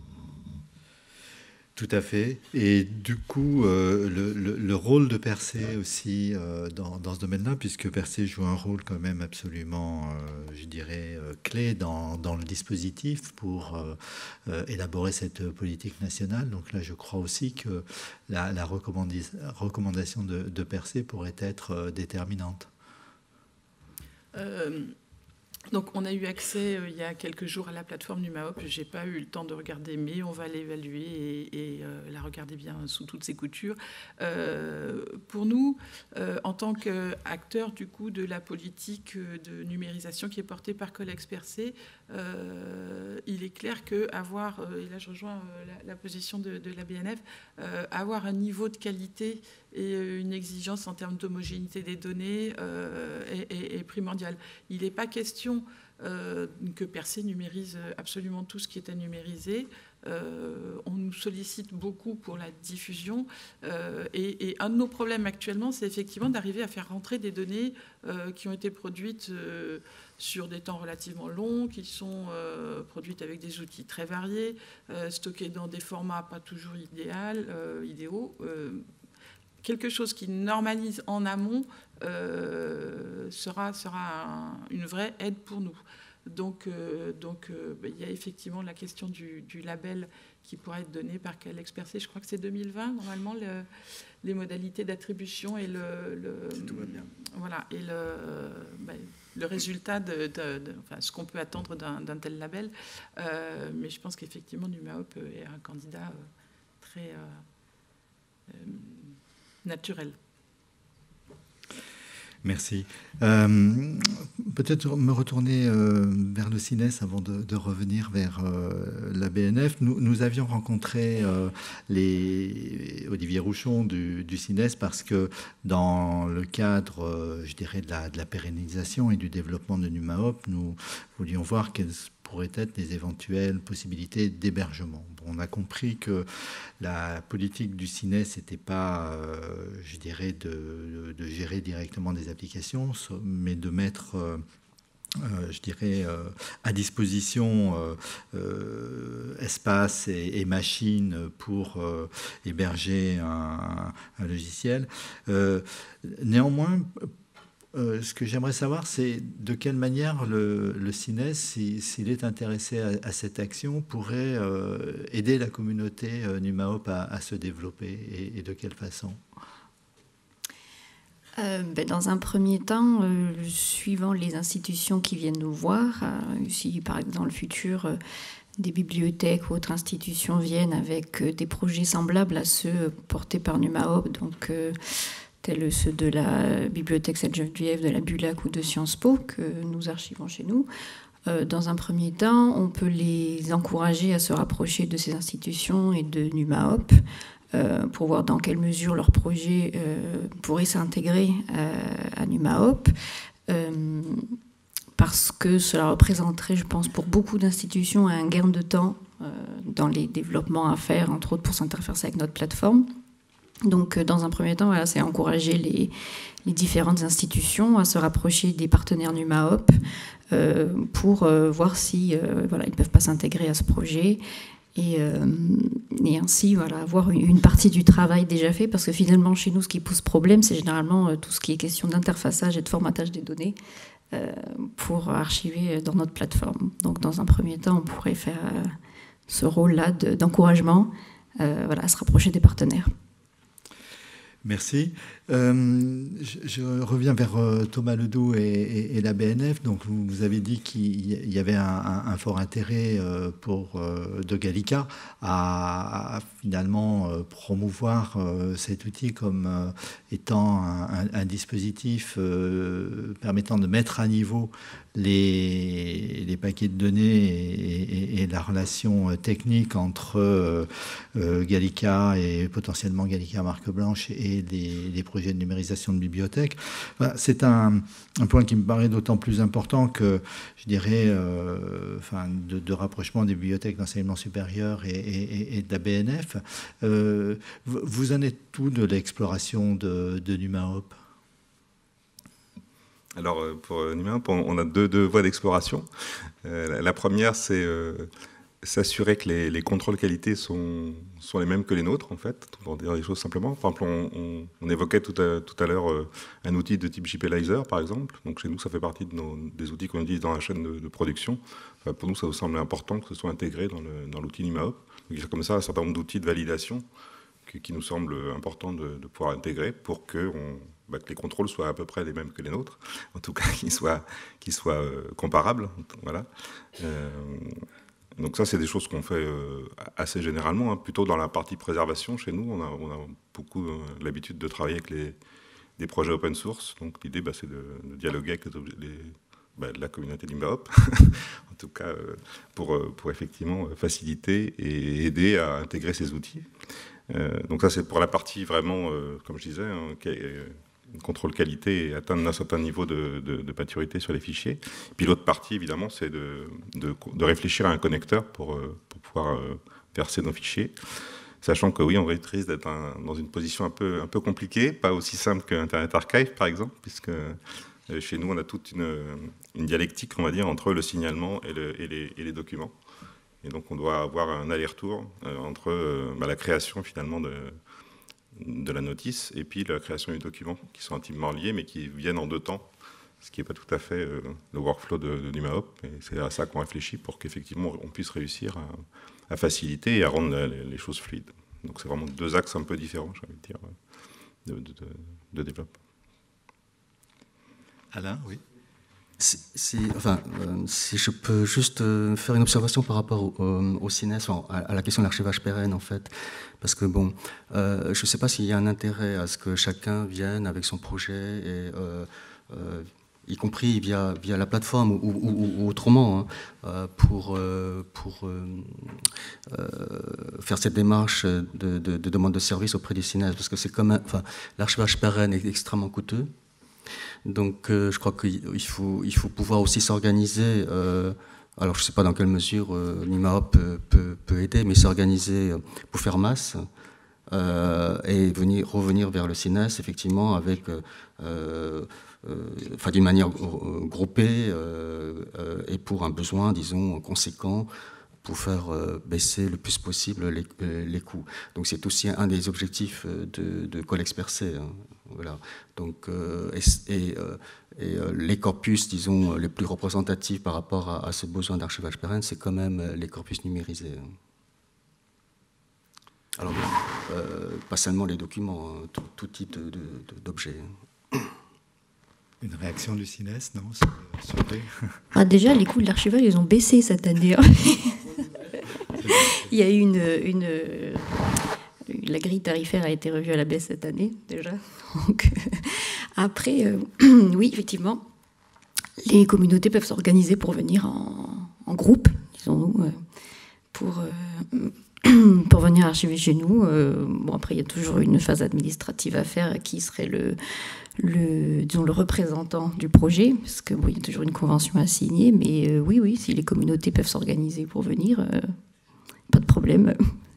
Tout à fait. Et du coup, euh, le, le, le rôle de Percé aussi euh, dans, dans ce domaine-là, puisque Percé joue un rôle quand même absolument, euh, je dirais, euh, clé dans, dans le dispositif pour euh, euh, élaborer cette politique nationale. Donc là, je crois aussi que la, la recommandation de, de Percé pourrait être euh, déterminante. Euh... Donc, on a eu accès euh, il y a quelques jours à la plateforme NUMAOP. Je n'ai pas eu le temps de regarder, mais on va l'évaluer et, et euh, la regarder bien sous toutes ses coutures. Euh, pour nous, euh, en tant qu'acteurs du coup de la politique de numérisation qui est portée par Colex Percé, euh, il est clair qu'avoir, euh, et là je rejoins euh, la, la position de, de la B N F, euh, avoir un niveau de qualité et une exigence en termes d'homogénéité des données euh, est, est, est primordiale. Il n'est pas question euh, que Percé numérise absolument tout ce qui est à numériser. Euh, on nous sollicite beaucoup pour la diffusion euh, et, et un de nos problèmes actuellement, c'est effectivement d'arriver à faire rentrer des données euh, qui ont été produites euh, sur des temps relativement longs, qui sont euh, produites avec des outils très variés, euh, stockées dans des formats pas toujours idéal, euh, idéaux. Euh, quelque chose qui normalise en amont euh, sera, sera un, une vraie aide pour nous. Donc, euh, donc euh, bah, il y a effectivement la question du, du label qui pourra être donné par Calex Percé. Je crois que c'est deux mille vingt, normalement, le, les modalités d'attribution et le, le tout va bien. Voilà, et le, bah, le résultat de, de, de enfin, ce qu'on peut attendre d'un, d'un tel label. Euh, mais je pense qu'effectivement, NumaHop est un candidat euh, très euh, euh, naturel. Merci. Euh, peut-être me retourner euh, vers le CINES avant de, de revenir vers euh, la B N F. Nous, nous avions rencontré euh, les, Olivier Rouchon du, du CINES parce que dans le cadre, euh, je dirais, de la, de la pérennisation et du développement de NumaHop, nous voulions voir quelles pourraient être les éventuelles possibilités d'hébergement. Bon, on a compris que la politique du CINES n'était pas, euh, je dirais, de, de gérer directement des applications, mais de mettre, euh, euh, je dirais, euh, à disposition euh, euh, espace et, et machines pour euh, héberger un, un logiciel. Euh, néanmoins, Euh, ce que j'aimerais savoir, c'est de quelle manière le, le CINES, s'il si, est intéressé à, à cette action, pourrait euh, aider la communauté euh, NumaHop à, à se développer et, et de quelle façon euh, ben Dans un premier temps, euh, suivant les institutions qui viennent nous voir, euh, si par exemple dans le futur, euh, des bibliothèques ou autres institutions viennent avec euh, des projets semblables à ceux portés par NumaHop, donc euh, tels ceux de la bibliothèque Sainte-Geneviève, de la Bulac ou de Sciences Po, que nous archivons chez nous. Euh, dans un premier temps, on peut les encourager à se rapprocher de ces institutions et de NumaHop euh, pour voir dans quelle mesure leur projet euh, pourrait s'intégrer euh, à NumaHop, euh, parce que cela représenterait, je pense, pour beaucoup d'institutions un gain de temps euh, dans les développements à faire, entre autres pour s'interfacer avec notre plateforme. Donc, dans un premier temps, voilà, c'est encourager les, les différentes institutions à se rapprocher des partenaires NumaHop euh, pour euh, voir si euh, voilà, ils ne peuvent pas s'intégrer à ce projet et, euh, et ainsi voilà, avoir une partie du travail déjà fait, parce que finalement, chez nous, ce qui pose problème, c'est généralement euh, tout ce qui est question d'interfaçage et de formatage des données euh, pour archiver dans notre plateforme. Donc, dans un premier temps, on pourrait faire euh, ce rôle-là de, d'encouragement euh, voilà, à se rapprocher des partenaires. Merci. Euh, je, je reviens vers euh, Thomas Ledoux et, et, et la B N F. Donc, vous, vous avez dit qu'il y avait un, un, un fort intérêt euh, pour euh, de Gallica à, à finalement euh, promouvoir euh, cet outil comme euh, étant un, un, un dispositif euh, permettant de mettre à niveau les, les paquets de données et, et, et la relation technique entre euh, euh, Gallica et potentiellement Gallica marque blanche et les, les projets de numérisation de bibliothèques. Enfin, c'est un, un point qui me paraît d'autant plus important que, je dirais, euh, enfin, de, de rapprochement des bibliothèques d'enseignement supérieur et, et, et de la B N F. Euh, vous en êtes où de l'exploration de, de NumaHop ? Alors, pour NumaHop, on a deux, deux voies d'exploration. Euh, la première, c'est euh, s'assurer que les, les contrôles qualité sont, sont les mêmes que les nôtres, en fait, pour dire les choses simplement. Par exemple, on, on, on évoquait tout à, tout à l'heure euh, un outil de type JPalyzer, par exemple. Donc, chez nous, ça fait partie de nos, des outils qu'on utilise dans la chaîne de, de production. Enfin, pour nous, ça nous semble important que ce soit intégré dans, le, dans l'outil NumaHop. Donc, il y a comme ça un certain nombre d'outils de validation qui, qui nous semblent importants de, de pouvoir intégrer pour que on, Bah, que les contrôles soient à peu près les mêmes que les nôtres, en tout cas qu'ils soient, qu'ils soient euh, comparables. Voilà. Euh, donc ça, c'est des choses qu'on fait euh, assez généralement, hein. Plutôt dans la partie préservation, chez nous, on a, on a beaucoup euh, l'habitude de travailler avec les, des projets open source. Donc l'idée, bah, c'est de, de dialoguer avec les, les, bah, la communauté NumaHop, en tout cas euh, pour, pour effectivement faciliter et aider à intégrer ces outils. Euh, donc ça, c'est pour la partie vraiment, euh, comme je disais, hein, qui est, euh, contrôle qualité et atteindre un certain niveau de, de, de maturité sur les fichiers. Puis l'autre partie, évidemment, c'est de, de, de réfléchir à un connecteur pour, pour pouvoir euh, verser nos fichiers. Sachant que oui, on risque d'être un, dans une position un peu, un peu compliquée, pas aussi simple qu'Internet Archive, par exemple, puisque euh, chez nous, on a toute une, une dialectique, on va dire, entre le signalement et, le, et, les, et les documents. Et donc, on doit avoir un aller-retour euh, entre euh, bah, la création, finalement, de de la notice et puis la création du document, qui sont intimement liés, mais qui viennent en deux temps, ce qui n'est pas tout à fait euh, le workflow de, de NumaHop. Et c'est à ça qu'on réfléchit pour qu'effectivement on puisse réussir à, à faciliter et à rendre la, les choses fluides. Donc c'est vraiment deux axes un peu différents, j'ai envie de dire, de, de, de, de développement. Alain, oui. Si, si, enfin, euh, si je peux juste euh, faire une observation par rapport au, au, au C I N E S, enfin, à, à la question de l'archivage pérenne, en fait. Parce que, bon, euh, je ne sais pas s'il y a un intérêt à ce que chacun vienne avec son projet, et, euh, euh, y compris via, via la plateforme ou, ou, ou autrement, hein, euh, pour, euh, pour euh, euh, faire cette démarche de, de, de demande de service auprès du C I N E S. Parce que c'est comme un, enfin, l'archivage pérenne est extrêmement coûteux. Donc euh, je crois qu'il faut, il faut pouvoir aussi s'organiser, euh, alors je ne sais pas dans quelle mesure euh, NumaHop peut, peut, peut aider, mais s'organiser pour faire masse euh, et venir, revenir vers le C I N E S effectivement avec, euh, euh, enfin d'une manière groupée euh, euh, et pour un besoin disons conséquent pour faire euh, baisser le plus possible les, les coûts. Donc c'est aussi un des objectifs de, de Colex Percé. Hein. Voilà. Donc, euh, et et, euh, et euh, les corpus, disons, les plus représentatifs par rapport à, à ce besoin d'archivage pérenne, c'est quand même les corpus numérisés. Alors, euh, pas seulement les documents, hein, tout, tout type de, de, d'objets. Une réaction du C I N E S, non sur, sur les... ah, Déjà, les coûts de l'archivage, ils ont baissé cette année. Il y a eu une... une La grille tarifaire a été revue à la baisse cette année, déjà. Donc, après, euh, oui, effectivement, les communautés peuvent s'organiser pour venir en, en groupe, disons-nous, euh, pour, euh, pour venir archiver chez nous. Euh, bon, après, il y a toujours une phase administrative à faire, qui serait le, le, disons, le représentant du projet, parce que bon, il y a toujours une convention à signer, mais euh, oui, oui, si les communautés peuvent s'organiser pour venir, euh, pas de problème.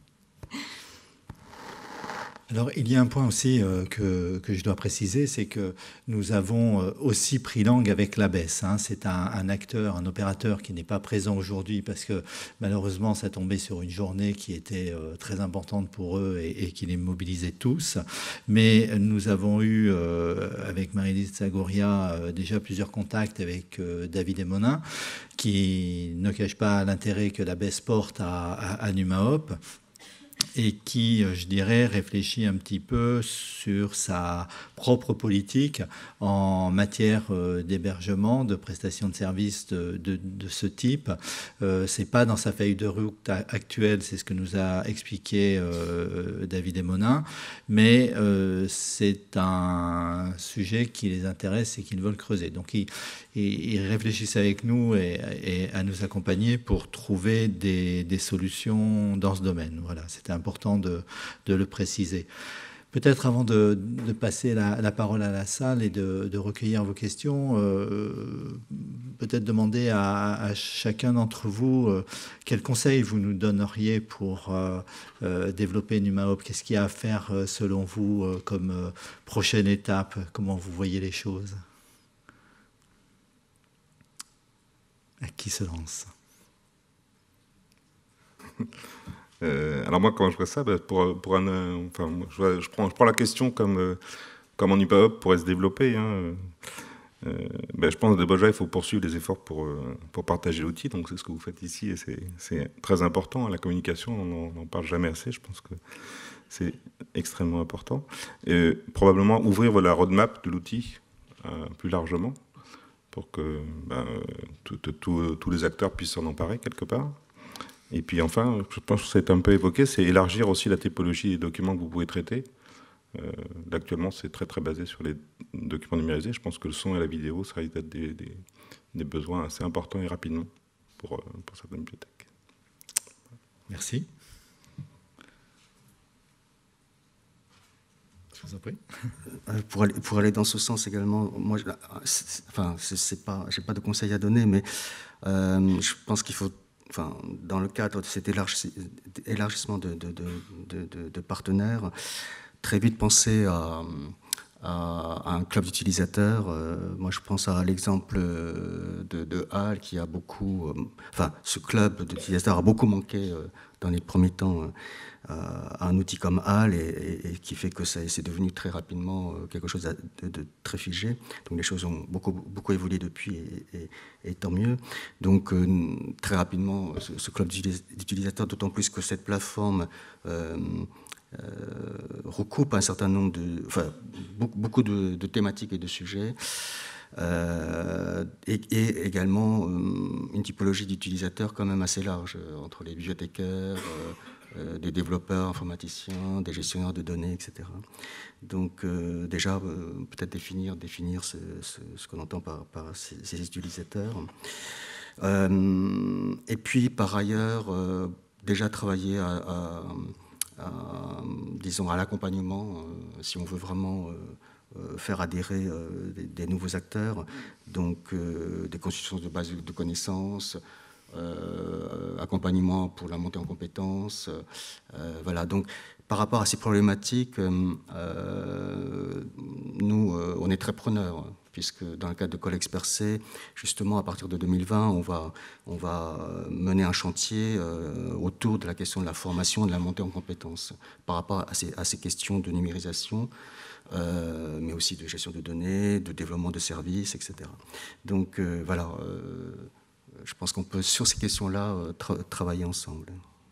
Alors, il y a un point aussi euh, que, que je dois préciser, c'est que nous avons euh, aussi pris langue avec l'A B E S. Hein. C'est un, un acteur, un opérateur qui n'est pas présent aujourd'hui parce que malheureusement, ça tombait sur une journée qui était euh, très importante pour eux et, et qui les mobilisait tous. Mais nous avons eu, euh, avec Marie-Lise Zagoria, euh, déjà plusieurs contacts avec euh, David Emonin, qui ne cache pas l'intérêt que l'A B E S porte à, à, à NumaHop, et qui, je dirais, réfléchit un petit peu sur sa propre politique en matière d'hébergement, de prestation de services de, de, de ce type. Euh, c'est pas dans sa feuille de route actuelle, c'est ce que nous a expliqué euh, David Emonin, mais euh, c'est un sujet qui les intéresse et qu'ils veulent creuser. Donc, ils, ils réfléchissent avec nous et, et à nous accompagner pour trouver des, des solutions dans ce domaine. Voilà, c'était important de, de le préciser. Peut-être avant de, de passer la, la parole à la salle et de, de recueillir vos questions, euh, peut-être demander à, à chacun d'entre vous euh, quels conseils vous nous donneriez pour euh, euh, développer NumaHop. Qu'est-ce qu'il y a à faire euh, selon vous euh, comme euh, prochaine étape? Comment vous voyez les choses? À qui se lance? Euh, alors moi, comment je vois ça, bah, pour, pour un, euh, enfin, je, je, prends, je prends la question comme euh, comment NumaHop pourrait se développer. Hein. Euh, bah, je pense que déjà, il faut poursuivre les efforts pour, euh, pour partager l'outil. Donc c'est ce que vous faites ici et c'est très important. La communication, on n'en parle jamais assez. Je pense que c'est extrêmement important. Et probablement ouvrir la roadmap de l'outil euh, plus largement pour que bah, tous les acteurs puissent s'en emparer quelque part. Et puis enfin, je pense que ça a été un peu évoqué, c'est élargir aussi la typologie des documents que vous pouvez traiter. Euh, actuellement, c'est très très basé sur les documents numérisés. Je pense que le son et la vidéo, ça risque d'être des, des, des besoins assez importants et rapidement pour, pour certaines bibliothèques. Merci. Je vous en prie. Pour aller, pour aller dans ce sens également, moi, je, enfin, c'est pas, j'ai pas de conseils à donner, mais euh, je pense qu'il faut, enfin, dans le cadre de cet élargissement de, de, de, de, de partenaires, très vite penser à, à, à un club d'utilisateurs. Euh, moi, je pense à l'exemple de, de HAL qui a beaucoup... Euh, enfin, ce club d'utilisateurs a beaucoup manqué euh, dans les premiers temps euh, à un outil comme HAL et, et, et qui fait que ça, c'est devenu très rapidement euh, quelque chose de, de très figé. Donc les choses ont beaucoup, beaucoup évolué depuis et, et, et tant mieux. Donc euh, très rapidement, ce, ce club d'utilisateurs, d'autant plus que cette plateforme... Euh, Euh, recoupe un certain nombre de, enfin, beaucoup de, de thématiques et de sujets, euh, et, et également euh, une typologie d'utilisateurs quand même assez large, euh, entre les bibliothécaires, euh, euh, des développeurs informaticiens, des gestionnaires de données, et cetera. Donc euh, déjà, euh, peut-être définir, définir ce, ce, ce qu'on entend par, par ces, ces utilisateurs. Euh, et puis, par ailleurs, euh, déjà travailler à... à Euh, disons à l'accompagnement, euh, si on veut vraiment euh, euh, faire adhérer euh, des, des nouveaux acteurs, donc euh, des constitutions de bases de connaissances, euh, accompagnement pour la montée en compétences, euh, voilà. Donc par rapport à ces problématiques, euh, nous, euh, on est très preneurs, puisque dans le cadre de Colex Percé, justement, à partir de deux mille vingt, on va, on va mener un chantier euh, autour de la question de la formation et de la montée en compétences par rapport à ces, à ces questions de numérisation, euh, mais aussi de gestion de données, de développement de services, et cetera. Donc, euh, voilà, euh, je pense qu'on peut, sur ces questions-là, euh, tra travailler ensemble.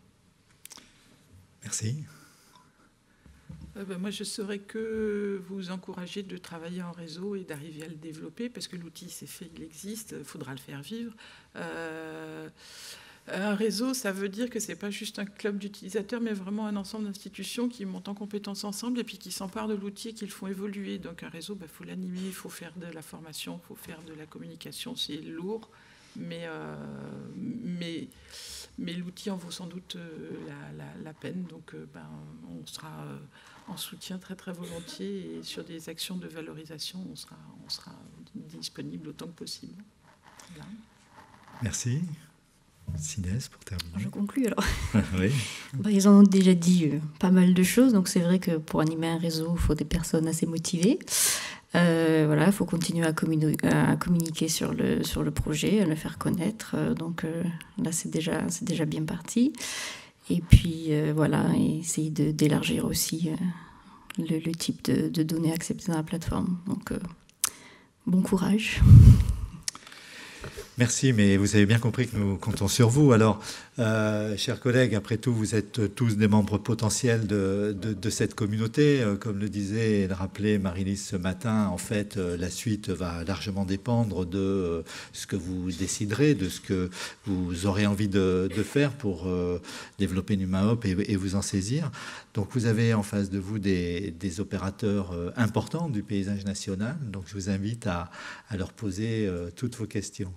Merci. Euh, ben, moi, je saurais que vous encourager de travailler en réseau et d'arriver à le développer, parce que l'outil, c'est fait, il existe, il faudra le faire vivre. Euh, un réseau, ça veut dire que ce n'est pas juste un club d'utilisateurs, mais vraiment un ensemble d'institutions qui montent en compétences ensemble et puis qui s'emparent de l'outil et qui le font évoluer. Donc un réseau, il ben, faut l'animer, il faut faire de la formation, il faut faire de la communication, c'est lourd, mais... Euh, mais Mais l'outil en vaut sans doute la, la, la peine. Donc, ben, on sera en soutien très, très volontiers. Et sur des actions de valorisation, on sera, on sera disponible autant que possible. Voilà. Merci. Inès, pour terminer. Je conclue alors. Oui. Bah, ils ont déjà dit euh, pas mal de choses. Donc, c'est vrai que pour animer un réseau, il faut des personnes assez motivées. Euh, voilà, il faut continuer à, à communiquer sur le, sur le projet, à le faire connaître. Euh, donc euh, là, c'est déjà, c'est déjà bien parti. Et puis, euh, voilà, et essayer de, d'élargir aussi euh, le, le type de, de données acceptées dans la plateforme. Donc, euh, bon courage. Merci, mais vous avez bien compris que nous comptons sur vous. Alors, euh, chers collègues, après tout, vous êtes tous des membres potentiels de, de, de cette communauté. Comme le disait et le rappelait Marie-Lise ce matin, en fait, la suite va largement dépendre de ce que vous déciderez, de ce que vous aurez envie de, de faire pour euh, développer NumaHop et, et vous en saisir. Donc, vous avez en face de vous des, des opérateurs euh, importants du paysage national. Donc, je vous invite à, à leur poser euh, toutes vos questions.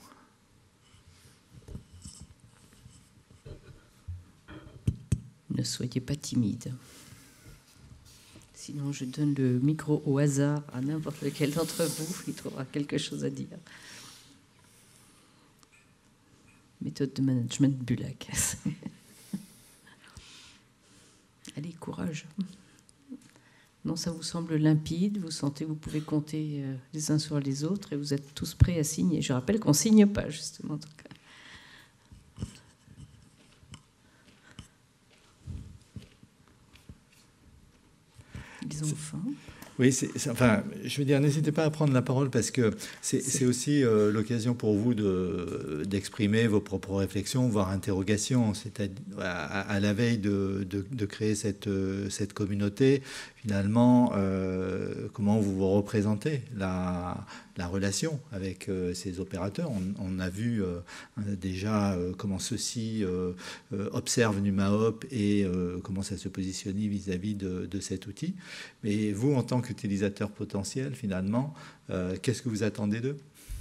Ne soyez pas timide. Sinon, je donne le micro au hasard à n'importe lequel d'entre vous. Il trouvera quelque chose à dire. Méthode de management Bulac. Allez, courage. Non, ça vous semble limpide. Vous sentez que vous pouvez compter les uns sur les autres et vous êtes tous prêts à signer. Je rappelle qu'on ne signe pas, justement. Donc, les enfants. Oui, c'est, c'est, enfin, je veux dire, n'hésitez pas à prendre la parole parce que c'est, c'est... c'est aussi euh, l'occasion pour vous de, d'exprimer vos propres réflexions, voire interrogations. C'est-à-dire, à, à la veille de, de, de créer cette, cette communauté, finalement, euh, comment vous vous représentez la, la relation avec euh, ces opérateurs. On, on a vu euh, déjà euh, comment ceux-ci euh, euh, observent NumaHop et euh, comment ça se positionne vis-à-vis de, de cet outil. Mais vous, en tant qu'utilisateur potentiel, finalement, euh, qu'est-ce que vous attendez d'eux ?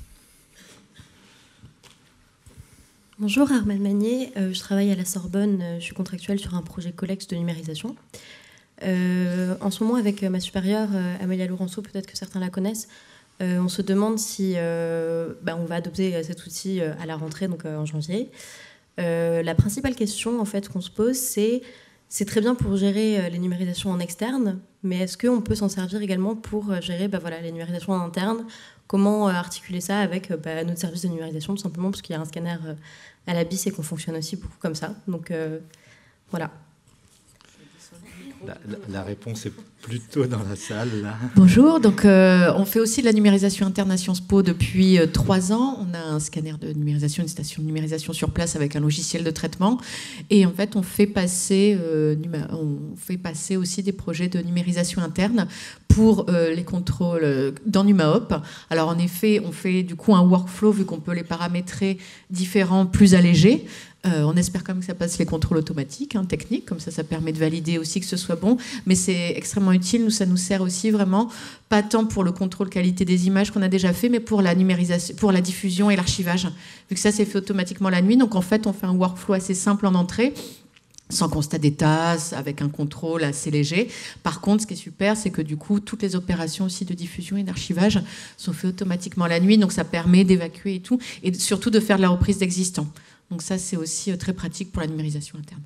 Bonjour, Armelle Magnier. Euh, je travaille à la Sorbonne. Je suis contractuelle sur un projet Colex de numérisation. Euh, en ce moment, avec ma supérieure, euh, Amélia Laurenceau, peut-être que certains la connaissent, euh, on se demande si euh, bah, on va adopter cet outil à la rentrée, donc euh, en janvier. Euh, la principale question en fait, qu'on se pose, c'est c'est très bien pour gérer les numérisations en externe, mais est-ce qu'on peut s'en servir également pour gérer bah, voilà, les numérisations en interne? Comment articuler ça avec bah, notre service de numérisation, tout simplement, parce qu'il y a un scanner à la B I S et qu'on fonctionne aussi beaucoup comme ça. Donc euh, voilà. La, la, la réponse est plutôt dans la salle, là. Bonjour, donc euh, on fait aussi de la numérisation interne à Sciences Po depuis euh, trois ans. On a un scanner de numérisation, une station de numérisation sur place avec un logiciel de traitement. Et en fait, on fait passer, euh, on fait passer aussi des projets de numérisation interne pour euh, les contrôles euh, dans NumaHop. Alors en effet, on fait du coup un workflow, vu qu'on peut les paramétrer différents, plus allégés. Euh, on espère quand même que ça passe les contrôles automatiques, hein, techniques, comme ça, ça permet de valider aussi que ce soit bon. Mais c'est extrêmement utile. Nous, ça nous sert aussi vraiment, pas tant pour le contrôle qualité des images qu'on a déjà fait, mais pour la numérisation, pour la diffusion et l'archivage. Vu que ça, c'est fait automatiquement la nuit. Donc en fait, on fait un workflow assez simple en entrée, sans constat d'état, avec un contrôle assez léger. Par contre, ce qui est super, c'est que du coup, toutes les opérations aussi de diffusion et d'archivage sont faites automatiquement la nuit. Donc ça permet d'évacuer et tout, et surtout de faire de la reprise d'existants. Donc ça, c'est aussi très pratique pour la numérisation interne.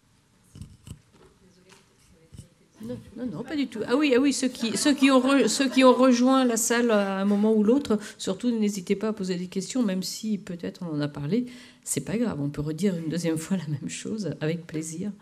Non, non, non, pas du tout. Ah oui, ah oui, ceux qui, ceux qui ont, re, ceux qui ont rejoint la salle à un moment ou l'autre, surtout n'hésitez pas à poser des questions, même si peut-être on en a parlé. C'est pas grave, on peut redire une deuxième fois la même chose avec plaisir.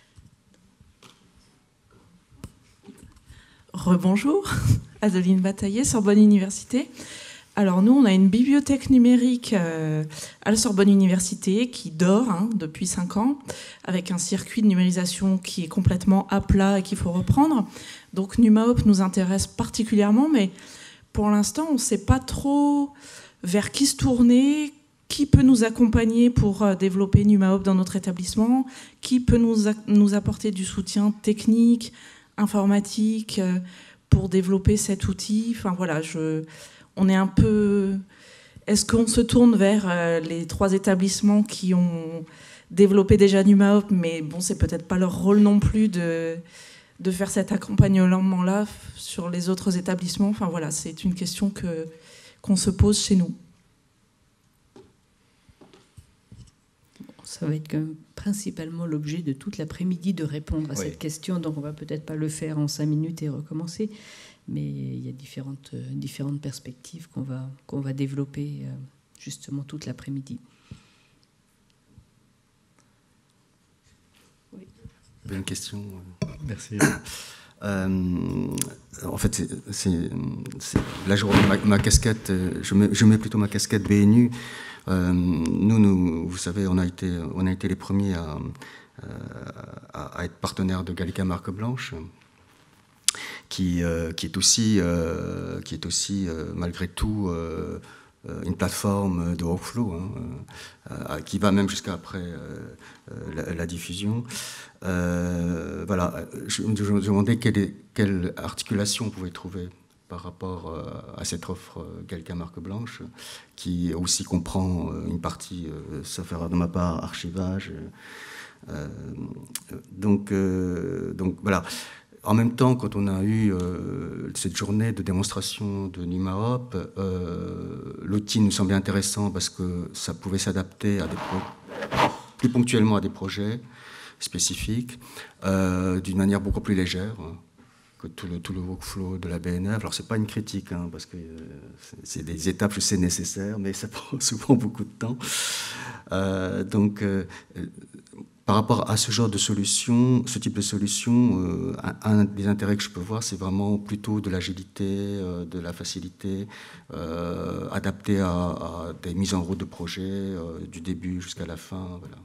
Rebonjour, Adeline Bataillé, Sorbonne Université. Alors nous, on a une bibliothèque numérique euh, à la Sorbonne Université qui dort hein, depuis cinq ans, avec un circuit de numérisation qui est complètement à plat et qu'il faut reprendre. Donc NumaHop nous intéresse particulièrement, mais pour l'instant, on ne sait pas trop vers qui se tourner, qui peut nous accompagner pour euh, développer NumaHop dans notre établissement, qui peut nous, a- nous apporter du soutien technique, informatique, euh, pour développer cet outil. Enfin voilà, je... On est un peu... Est-ce qu'on se tourne vers euh, les trois établissements qui ont développé déjà NumaHop, mais bon, c'est peut-être pas leur rôle non plus de, de faire cet accompagnement-là sur les autres établissements. Enfin voilà, c'est une question que, qu'on se pose chez nous. Ça va être principalement l'objet de toute l'après-midi de répondre à Oui. cette question, donc on va peut-être pas le faire en cinq minutes et recommencer. Mais il y a différentes, euh, différentes perspectives qu'on va, qu'on va développer euh, justement toute l'après-midi. Oui. Une question. Merci. Euh, en fait, c'est, c'est, c'est la journée, ma, ma casquette, je mets, je mets plutôt ma casquette B N U. Euh, nous, nous, vous savez, on a été, on a été les premiers à, à, à être partenaires de Gallica Marque Blanche. Qui, euh, qui est aussi, euh, qui est aussi euh, malgré tout, euh, une plateforme de workflow, hein, euh, qui va même jusqu'à après euh, la, la diffusion. Euh, voilà, je, je me demandais quelle, est, quelle articulation on pouvait trouver par rapport euh, à cette offre euh, Gallica Marque Blanche, qui aussi comprend euh, une partie, euh, sauf erreur de ma part, archivage. Euh, donc, euh, donc voilà. En même temps, quand on a eu euh, cette journée de démonstration de NumaHop, euh, l'outil nous semblait intéressant parce que ça pouvait s'adapter à des pro- plus ponctuellement à des projets spécifiques, euh, d'une manière beaucoup plus légère hein, que tout le, tout le workflow de la B N F. Alors, ce n'est pas une critique, hein, parce que euh, c'est, c'est des étapes, je sais, nécessaires, mais ça prend souvent beaucoup de temps. Euh, donc... Euh, Par rapport à ce genre de solution, ce type de solution, euh, un, un des intérêts que je peux voir, c'est vraiment plutôt de l'agilité, euh, de la facilité, euh, adaptée à, à des mises en route de projets, euh, du début jusqu'à la fin. Voilà.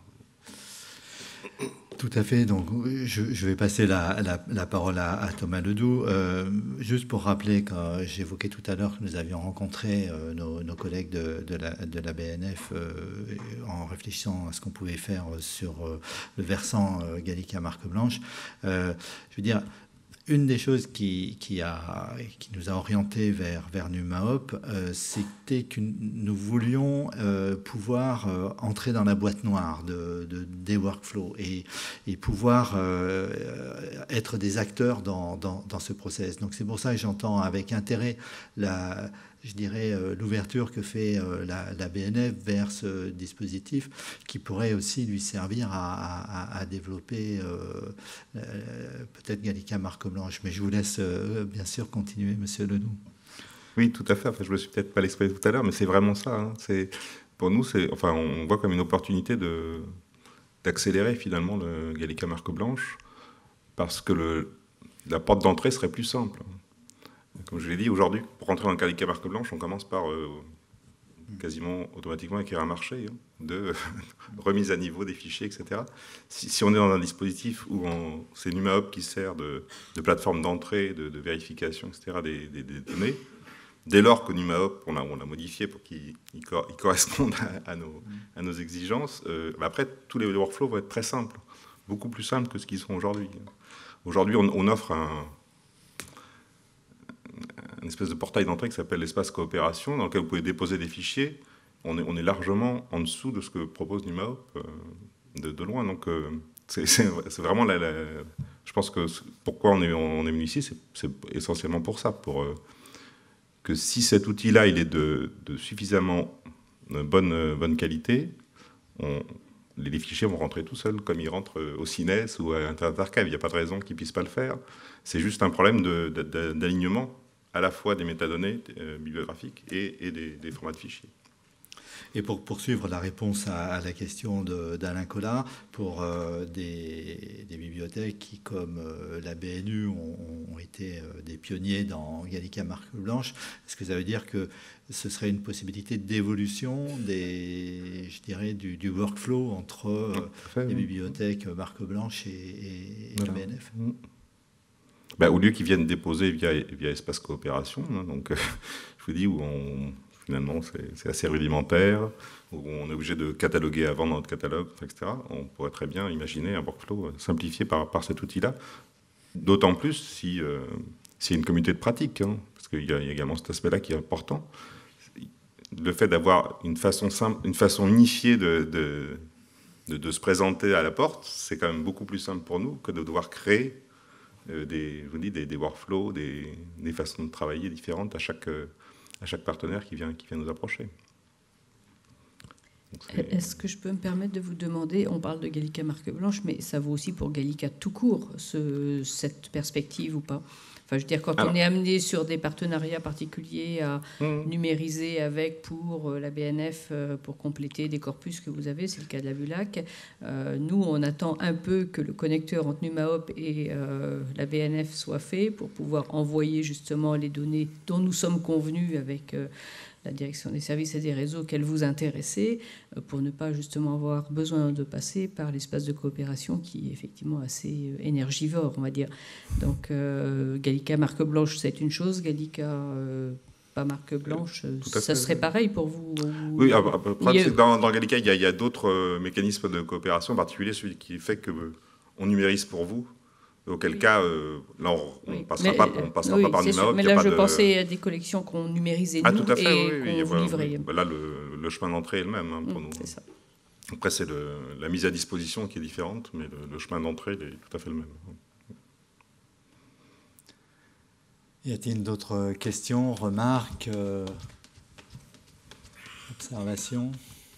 Tout à fait. Donc, je, je vais passer la, la, la parole à, à Thomas Ledoux. Euh, juste pour rappeler que j'évoquais tout à l'heure que nous avions rencontré euh, nos, nos collègues de, de, la, de la B N F euh, en réfléchissant à ce qu'on pouvait faire sur euh, le versant euh, Gallica Marque Blanche. Euh, je veux dire, une des choses qui, qui, a, qui nous a orientés vers, vers NumaHop, euh, c'était que nous voulions euh, pouvoir euh, entrer dans la boîte noire de, de, des workflows et, et pouvoir euh, être des acteurs dans, dans, dans ce process. Donc c'est pour ça que j'entends avec intérêt la, je dirais, euh, l'ouverture que fait euh, la, la B N F vers ce dispositif qui pourrait aussi lui servir à, à, à développer euh, euh, peut-être Gallica marque blanche. Mais je vous laisse euh, bien sûr continuer, Monsieur Ledoux. Oui, tout à fait. Enfin, je me suis peut-être pas l'exprimer tout à l'heure, mais c'est vraiment ça. Hein. C'est, pour nous, c'est, enfin, on voit comme une opportunité de, d'accélérer finalement le Gallica marque blanche, parce que le, la porte d'entrée serait plus simple. Comme je l'ai dit, aujourd'hui, pour rentrer dans le Gallica marque blanche, on commence par euh, quasiment automatiquement acquérir un marché hein, de remise à niveau des fichiers, et cetera. Si, si on est dans un dispositif où on, c'est NumaHop qui sert de, de plateforme d'entrée, de, de vérification, et cetera, des, des, des données, dès lors que NumaHop, on l'a, on l'a modifié pour qu'il il, il corresponde à, à, nos, à nos exigences, euh, bah après, tous les workflows vont être très simples, beaucoup plus simples que ce qu'ils sont aujourd'hui. Aujourd'hui, on, on offre un, un espèce de portail d'entrée qui s'appelle l'espace coopération, dans lequel vous pouvez déposer des fichiers. On est, on est largement en dessous de ce que propose NumaHop, euh, de, de loin. Donc, euh, c'est, c'est, c'est vraiment la, la... Je pense que pourquoi on est, on est venu ici, c'est, c'est essentiellement pour ça, pour... Euh, que si cet outil-là il est de, de suffisamment bonne, bonne qualité, on, les fichiers vont rentrer tout seuls, comme ils rentrent au Cines ou à Internet Archive. Il n'y a pas de raison qu'ils ne puissent pas le faire. C'est juste un problème de, de, d'alignement à la fois des métadonnées euh, bibliographiques et, et des, des formats de fichiers. Et pour poursuivre la réponse à, à la question de, d'Alain Collat, pour euh, des, des bibliothèques qui, comme euh, la B N U, ont, ont été euh, des pionniers dans Gallica marque blanche, est-ce que ça veut dire que ce serait une possibilité d'évolution des, je dirais, du, du workflow entre euh, fait, les oui. bibliothèques marque blanche et, et, et voilà. la B N F mmh. Ben, au lieu qu'ils viennent déposer via, via Espace Coopération, hein, donc euh, je vous dis où on... Finalement, c'est, c'est assez rudimentaire, où on est obligé de cataloguer avant dans notre catalogue, et cetera. On pourrait très bien imaginer un workflow simplifié par, par cet outil-là. D'autant plus si, euh, s'il y a une communauté de pratique, hein, parce qu'il y a également cet aspect-là qui est important. Le fait d'avoir une façon simple, une façon unifiée de, de, de, de se présenter à la porte, c'est quand même beaucoup plus simple pour nous que de devoir créer euh, des, je vous dis, des, des workflows, des, des façons de travailler différentes à chaque... Euh, à chaque partenaire qui vient, qui vient nous approcher. Donc, est-ce que je peux me permettre de vous demander, on parle de Gallica marque blanche, mais ça vaut aussi pour Gallica tout court, ce, cette perspective ou pas ? Enfin, je veux dire, quand Alors, on est amené sur des partenariats particuliers à mmh. numériser avec pour la B N F, pour compléter des corpus que vous avez, c'est le cas de la Bulac. Euh, nous, on attend un peu que le connecteur entre NumaHop et euh, la B N F soit fait pour pouvoir envoyer justement les données dont nous sommes convenus avec euh, la direction des services et des réseaux qu'elle vous intéressait, euh, pour ne pas justement avoir besoin de passer par l'espace de coopération qui est effectivement assez énergivore, on va dire. Donc, euh, Gallica marque blanche, c'est une chose. Gallica euh, pas marque blanche, ça fait, serait oui. pareil pour vous ou... Oui, après, a... dans, dans Gallica, il y a, il y a d'autres euh, mécanismes de coopération, en particulier celui qui fait qu'on numérise pour vous. Auquel oui. cas, euh, là, on ne oui. passera mais, pas, on passera oui, pas par NumaHop. Mais là, je de... pensais à des collections qu'on numérisait nous ah, tout à fait, et oui, qu'on vous livrait. Oui. Là, le, le chemin d'entrée est le même hein, pour mmh, nous. C'est ça. Après, c'est le, la mise à disposition qui est différente, mais le, le chemin d'entrée il est tout à fait le même. Y a-t-il d'autres questions, remarques, euh, observations ?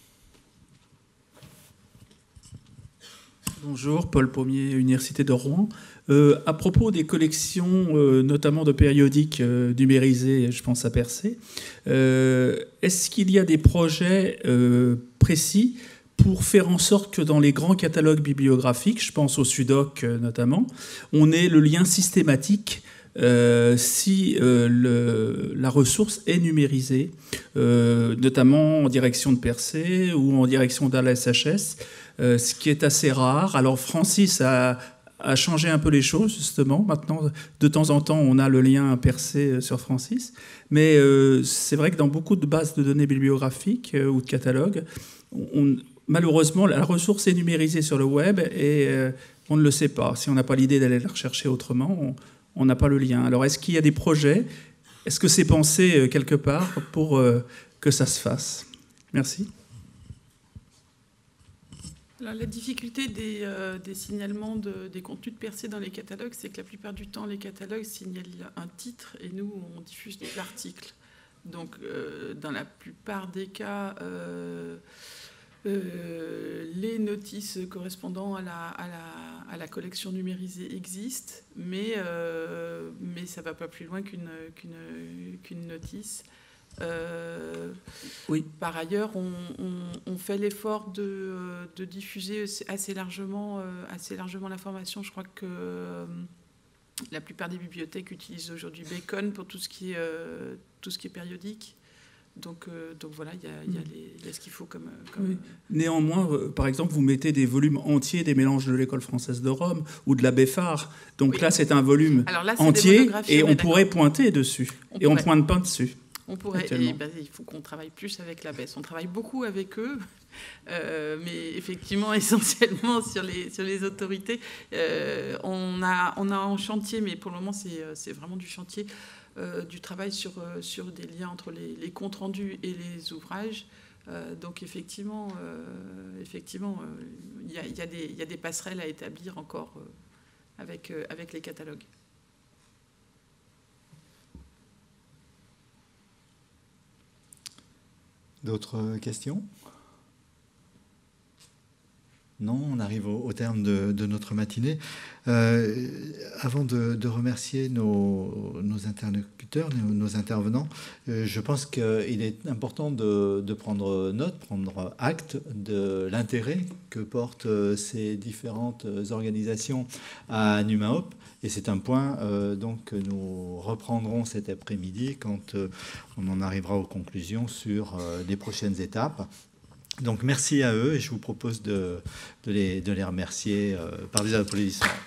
Bonjour, Paul Pommier, Université de Rouen. Euh, à propos des collections, euh, notamment de périodiques euh, numérisés, je pense à Percé, euh, est-ce qu'il y a des projets euh, précis pour faire en sorte que dans les grands catalogues bibliographiques, je pense au Sudoc euh, notamment, on ait le lien systématique Euh, si euh, le, la ressource est numérisée, euh, notamment en direction de Percé ou en direction d'A L S H S, euh, ce qui est assez rare. Alors Francis a, a changé un peu les choses, justement. Maintenant, de temps en temps, on a le lien Percé sur Francis. Mais euh, c'est vrai que dans beaucoup de bases de données bibliographiques euh, ou de catalogues, on, malheureusement, la ressource est numérisée sur le web et euh, on ne le sait pas. Si on n'a pas l'idée d'aller la rechercher autrement, on, on n'a pas le lien. Alors, est-ce qu'il y a des projets ? Est-ce que c'est pensé quelque part pour euh, que ça se fasse ? Merci. Alors, la difficulté des, euh, des signalements de, des contenus de Percé dans les catalogues, c'est que la plupart du temps, les catalogues signalent un titre et nous, on diffuse l'article. Donc, euh, dans la plupart des cas, euh, euh, les notices correspondant à la, à la, à la collection numérisée existent, mais, euh, mais ça ne va pas plus loin qu'une qu'une, qu'une notice. Euh, oui. Par ailleurs, on, on, on fait l'effort de, de diffuser assez largement, assez largement l'information. Je crois que euh, la plupart des bibliothèques utilisent aujourd'hui Bacon pour tout ce qui est, euh, tout ce qui est périodique. Donc, euh, donc voilà, il y a, y, a y a ce qu'il faut comme... comme... Oui. Néanmoins, euh, par exemple, vous mettez des volumes entiers des mélanges de l'École française de Rome ou de la Béfard. Donc oui. Là, c'est un volume là, entier et on pourrait pointer dessus. On et pourrait. On ne pointe pas dessus. On pourrait, et ben, il faut qu'on travaille plus avec la B E S. On travaille beaucoup avec eux, euh, mais effectivement, essentiellement sur les, sur les autorités. Euh, on, a, on a en chantier, mais pour le moment, c'est vraiment du chantier, euh, du travail sur, sur des liens entre les, les comptes rendus et les ouvrages. Euh, donc effectivement, euh, effectivement, il euh, y, y, y a des passerelles à établir encore euh, avec, euh, avec les catalogues. D'autres questions? Non, on arrive au, au terme de, de notre matinée. Euh, avant de, de remercier nos, nos interlocuteurs, nos, nos intervenants, euh, je pense qu'il est important de, de prendre note, prendre acte de l'intérêt que portent ces différentes organisations à NUMAOP. Et c'est un point euh, donc, que nous reprendrons cet après-midi quand euh, on en arrivera aux conclusions sur euh, les prochaines étapes. Donc merci à eux et je vous propose de, de, les, de les remercier euh, par des applaudissements.